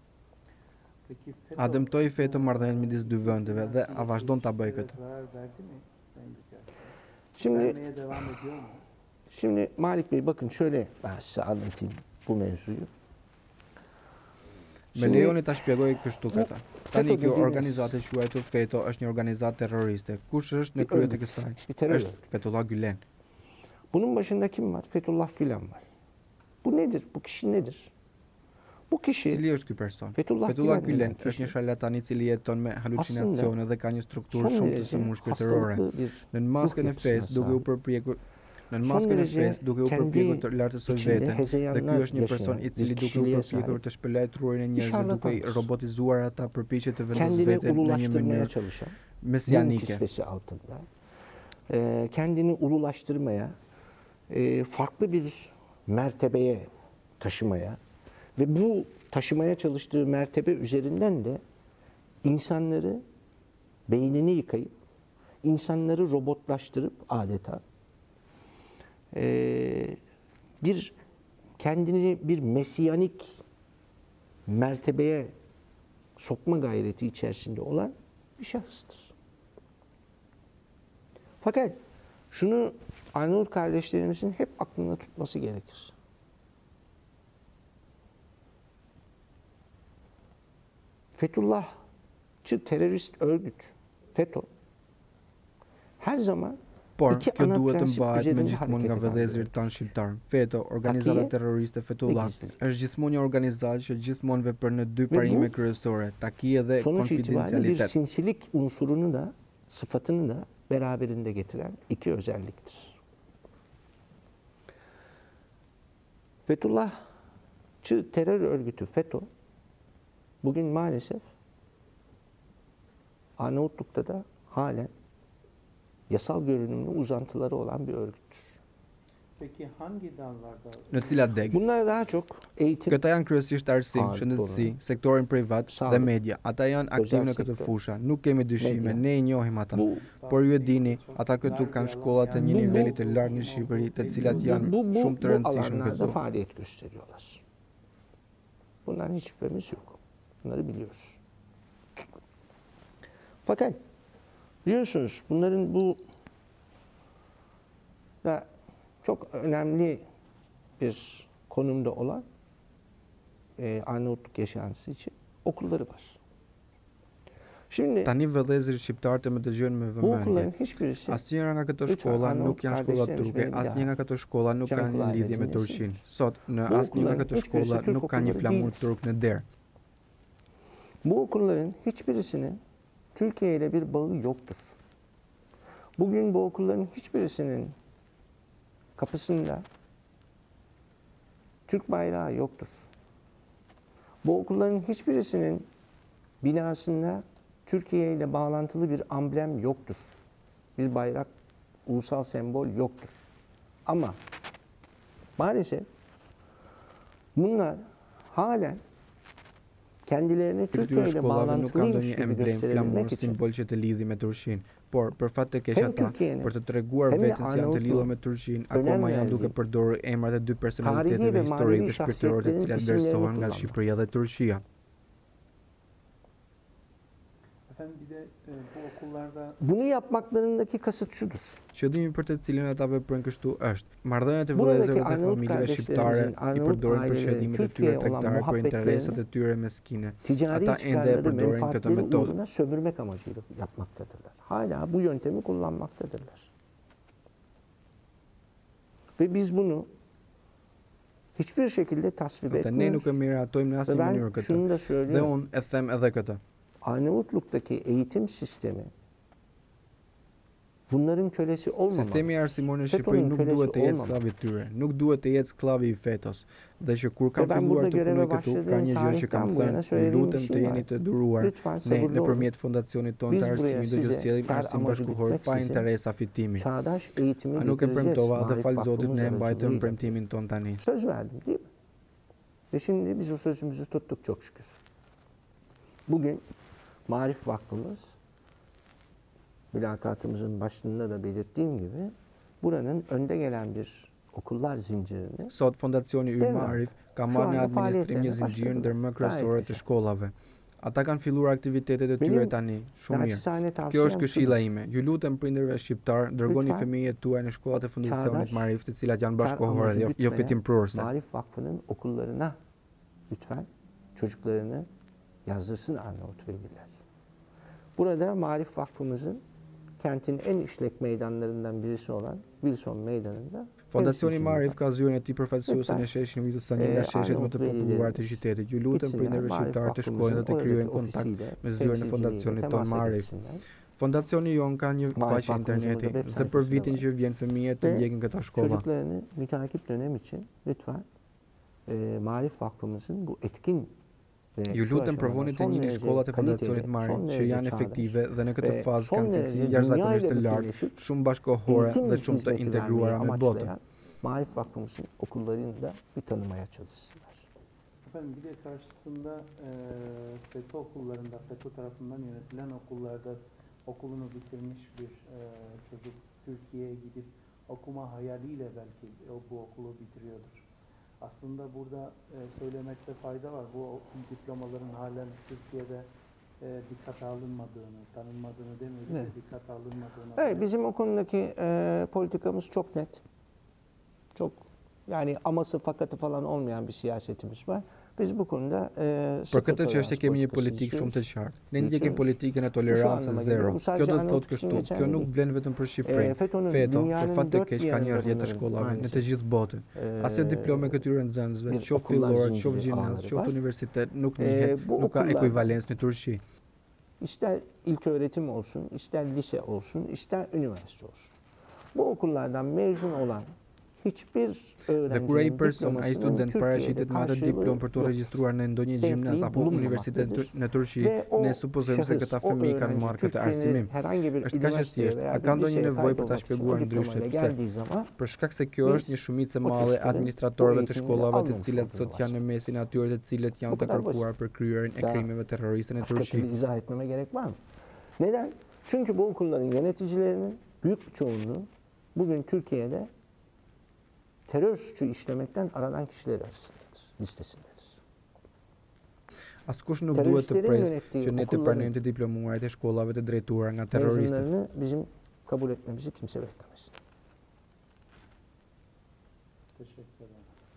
Peki A dëmtoi fetë marrëdhëniet midis dy vendeve dhe a vazhdon ta bëjë këtë? zarar verdi mi Sayın Büyükelçi? Şimdi Vermeye devam ediyor mu? Şimdi Malik Bey bakın şöyle ben size anlatayım bu mevzuyu. Me lejoni ta shpjegoj kështu këta. Tani FETÖ kjo dediğiniz- organizatë e quajtur FETÖ është një organizatë terroriste. Kush është në krye të kësaj? Bir terör Është Fethullah Gülen. Bunun başında kim var? Fethullah Gülen var. Bu nedir? Bu kişi nedir? Bu kişi Cili është ky person? Fethullah Fethullah Gülen Gülen denen është kişi një şarlatan i cili jeton me halucinacione dhe ka një strukturë son shumë të derece sëmurë shpirtërore. hastalıklı bir Në maskën e ruh fesë yapısına duke u sahip. përpjekur Në Son maskën e derece fesë duke u kendi përpjekur të lartësoj içinde veten. Dhe ky hezeyanlar është një person i yaşayan cili bir duke u kişiliğe përpjekur sahip. të shpëlajë trurin e njerëzve duke i şarlatandır. robotizuar ata përpiqet të vendosë Kendini veten në një ululaştırmaya mënyrë çalışan, din mesianike. kisvesi altında, kendini ululaştırmaya, farklı bir mertebeye taşımaya ve bu taşımaya çalıştığı mertebe üzerinden de insanları, beynini yıkayıp, insanları robotlaştırıp adeta bir kendini bir mesiyanik mertebeye sokma gayreti içerisinde olan bir şahıstır. Fakat şunu Arnavut kardeşlerimizin hep aklında tutması gerekir. Fethullahçı terörist örgüt FETÖ her zaman Por iki kjo ana duhet të prensip mbahet me üzerinde gjithmonë nga hareket vëllezërit eden. tanë shqiptar. FETÖ, organizata Takiye terroriste Fethullah, ve gizlilik. është gjithmonë një organizatë që gjithmonë vepron në dy Ve parime bu, kryesore, takie dhe Sonuç itibariyle bir konfidencialitet. sinsilik unsurunu da sıfatını da beraberinde getiren iki özelliktir. Fethullahçı terör örgütü FETÖ bugün maalesef Arnavutluk'ta da halen yasal görünümlü uzantıları olan bir örgüttür. Peki hangi dallarda? Në cilat deg? Bunlar daha çok eğitim, Këta janë kryesisht arsim, Ardhur, shëndetësi, sektorin privat dhe sağlık, media. Ata janë aktiv në këtë sektör, fusha. Nuk kemi dyshime, media. ne i njohim ata. bu Por ju e dini, ata këtu kanë shkollat të një niveli të lartë në Shqipëri, të cilat janë shumë të bu rëndësishme alanlarda këtu. faaliyet gösteriyorlar. Bundan hiç şüphemiz yok. Bunları biliyoruz. Fakat biliyorsunuz bunların bu da çok önemli bir konumda olan Arnavutluk yaşantısı için okulları var. Şimdi Tani vëllezërit shqiptar të më dëgjojnë me bu vëmendje. okulların hiçbirisi Asnjëra nga këto Lütfen shkolla Arnavut nuk janë shkolla kardeşlerimiz turke, benim bir asnjë daha nga këto shkolla nuk can kanë një kulağıyla lidhje me dinlesin. Turqinë. Sot në Bu asnjë nga okulların këto hiçbirisi shkolla Türk nuk ka një okulları flamur değildir. turk në derë. Bu okulların hiçbirisinin Türkiye ile bir bağı yoktur. Bugün bu okulların hiçbirisinin kapısında Türk bayrağı yoktur. Bu okulların hiçbirisinin binasında Türkiye ile bağlantılı bir amblem yoktur. Bir bayrak, ulusal sembol yoktur. Ama maalesef bunlar halen kendilerini Këtyre Türkiye ile shkollave nuk ka bağlantılıymış ndonjë gibi emblem, flamur, gösterebilmek için simbol që të lidhi me Turqinë. Por për fat të keq Hem ata, Türkiye'nin, për të treguar hem de veten se janë të lidhur me Turqinë, akoma önem janë duke verdiği përdorur emrat e dy tarihi personaliteteve ve historike manevi të shpirtërore të şahsiyetlerin cilat isimlerini vlerësohen nga kullanmak. Shqipëria dhe Turqia. Efendim bir de bu okullarda Bunu yapmaklarındaki kasıt şudur. Qëllimi për të cilin ata veprojnë kështu është marrëdhëniet e Buradaki vëllezërve dhe Arnavut familjeve shqiptare kardeşlerimizin, i Arnavut përdorin për aileleri shëllimet e tyre Türkiye'ye olan tregtare për interesat e muhabbetlerini tyre meskine. ticari Ata ende e çıkarları, përdorin këtë menfaatleri metodë. uğruna sömürmek amacıyla yapmaktadırlar. Hala bu yöntemi kullanmaktadırlar. Ve biz bunu hiçbir şekilde tasvip Ata ne nuk etmiyoruz. e miratojmë në asnjë Ve mënyrë ben këtë. şunu da Dhe söylüyorum. unë e them edhe këtë. Arnavutluk'taki eğitim sistemi bunların kölesi olmamalı. Sistemi i arsimor në FETÖ'nün Shqipëri nuk kölesi duhet të jetë olmamalı. sklavi i tyre, nuk duhet të jetë sklavi i fetos. Dhe që kur kam Ve ben filluar burada të punoj göreve këtu, ka başladığım një gjë që kam tarihten bu yana thënë, ju söylediğim bir lutem të şey jeni var. të duruar. Lütfen Ne sabırlı olun. nëpërmjet fondacionit tonë Biz të buraya arsimit do që size sjellim kar arsim amacı bashkëkohor pa gütmeksizin interesa fitimi. çağdaş eğitimi A nuk e getireceğiz. premtova dhe Marif fal Zotit Vakfımız ne e mbajtëm aracılığıyla. premtimin ton tani. Söz verdim değil mi? Ve şimdi biz o sözümüzü tuttuk çok şükür. Bugün Marif Vakfımız mülakatımızın başında da belirttiğim gibi buranın önde gelen bir okullar zincirini Sot fondacioni Yll Devam. Marif ka Şu marrë në anda administrim një faaliyetlerine zinxhir ndër më başladılar. kryesore Gayet të güzel. shkollave. Ata kanë filluar aktivitetet e tyre Benim tani, shumë mirë. naçizane Kjo tavsiyem është këshilla şudur. ime. Ju lutem prindërve shqiptar, dërgoni Lütfen fëmijët tuaj në shkollat e fundacionit çağdaş Marif, të cilat janë kar bashkëkohore amacı dhe jo gütmeyen fitim prurse. Marif Vakfı'nın okullarına lütfen çocuklarını yazdırsın Arnavut veliler. Burada Maarif Vakfımızın kentin en işlek meydanlarından birisi olan Wilson Meydanı'nda Fondacioni Maarif temsilcimiz ka zgjuar e tij përfaqësuese në sheshin Wilson, një nga sheshet më të populluara të qytetit. Ju lutem prindërve shqiptar të shkojnë dhe të krijojnë kontakt me zyrën e fondacionit ton Maarif. Fondacioni jon ka një faqe interneti dhe për vitin që vjen fëmijët të ndjekin këta shkolla. Çocuklarını müteakip dönem için lütfen Maarif Vakfımızın bu etkin ve Ju lutem provoni të njihni shkollat e Fondacionit Maarif që janë efektive dhe në këtë fazë kanë cilësi jashtëzakonisht të lartë, shumë bashkëkohore dhe shumë të integruara me botën. Maarif Vakfımızın okullarını da bir tanımaya çalışsınlar. Efendim bir de karşısında FETÖ okullarında, FETÖ tarafından yönetilen okullarda okulunu bitirmiş bir çocuk Türkiye'ye gidip okuma hayaliyle belki bu okulu bitiriyordur. Aslında burada söylemekte fayda var. Bu diplomaların halen Türkiye'de dikkate alınmadığını, tanınmadığını demiyoruz, Evet. dikkate alınmadığını. Evet, bizim o konudaki politikamız çok net. Çok yani aması fakatı falan olmayan bir siyasetimiz var. Biz bu konuda Për këtë çështje kemi një politikë shumë të qartë. Ne ndjekim politikën e tolerancës zero. Kjo do të thotë kështu, kjo nuk vlen vetëm për Shqipërinë. FETÖ, për fat të keq, ka një rrjet të shkollave në të gjithë botën. Asnjë diplomë këtyre nxënësve, qoftë fillore, qoftë gjimnaz, qoftë universitet, nuk njihet, nuk ka ekuivalencë në Turqi. İster ilköğretim olsun, ister lise olsun, ister üniversite olsun. Bu okullardan mezun olan hiçbir Dhe kur ai öğrencinin person, ai student paraqitet me atë diplomë për të yok. regjistruar në ndonjë gjimnaz apo universitet në Turqi, ne supozojmë se këta fëmijë kanë marrë këtë arsimim. Është kaq e thjeshtë. A ka ndonjë nevojë për ta shpjeguar ndryshe pse? Për shkak se kjo është një shumicë e madhe e administratorëve të shkollave të cilët sot janë në mesin e atyre të cilët janë të kërkuar për kryerjen e krimeve terroriste në Başka Turqi. türlü izah etmeme gerek var mı? Neden? Çünkü bu okulların yöneticilerinin büyük bir çoğunluğu bugün Türkiye'de terör suçu işlemekten aranan kişiler arasındadır, listesindedir. Askush nuk duhet të presë që ne të pranojmë të diplomuarit e shkollave të drejtuara nga terroristët. Mezunlarını bizim kabul etmemizi kimse beklemesin. Teşekkür ederim.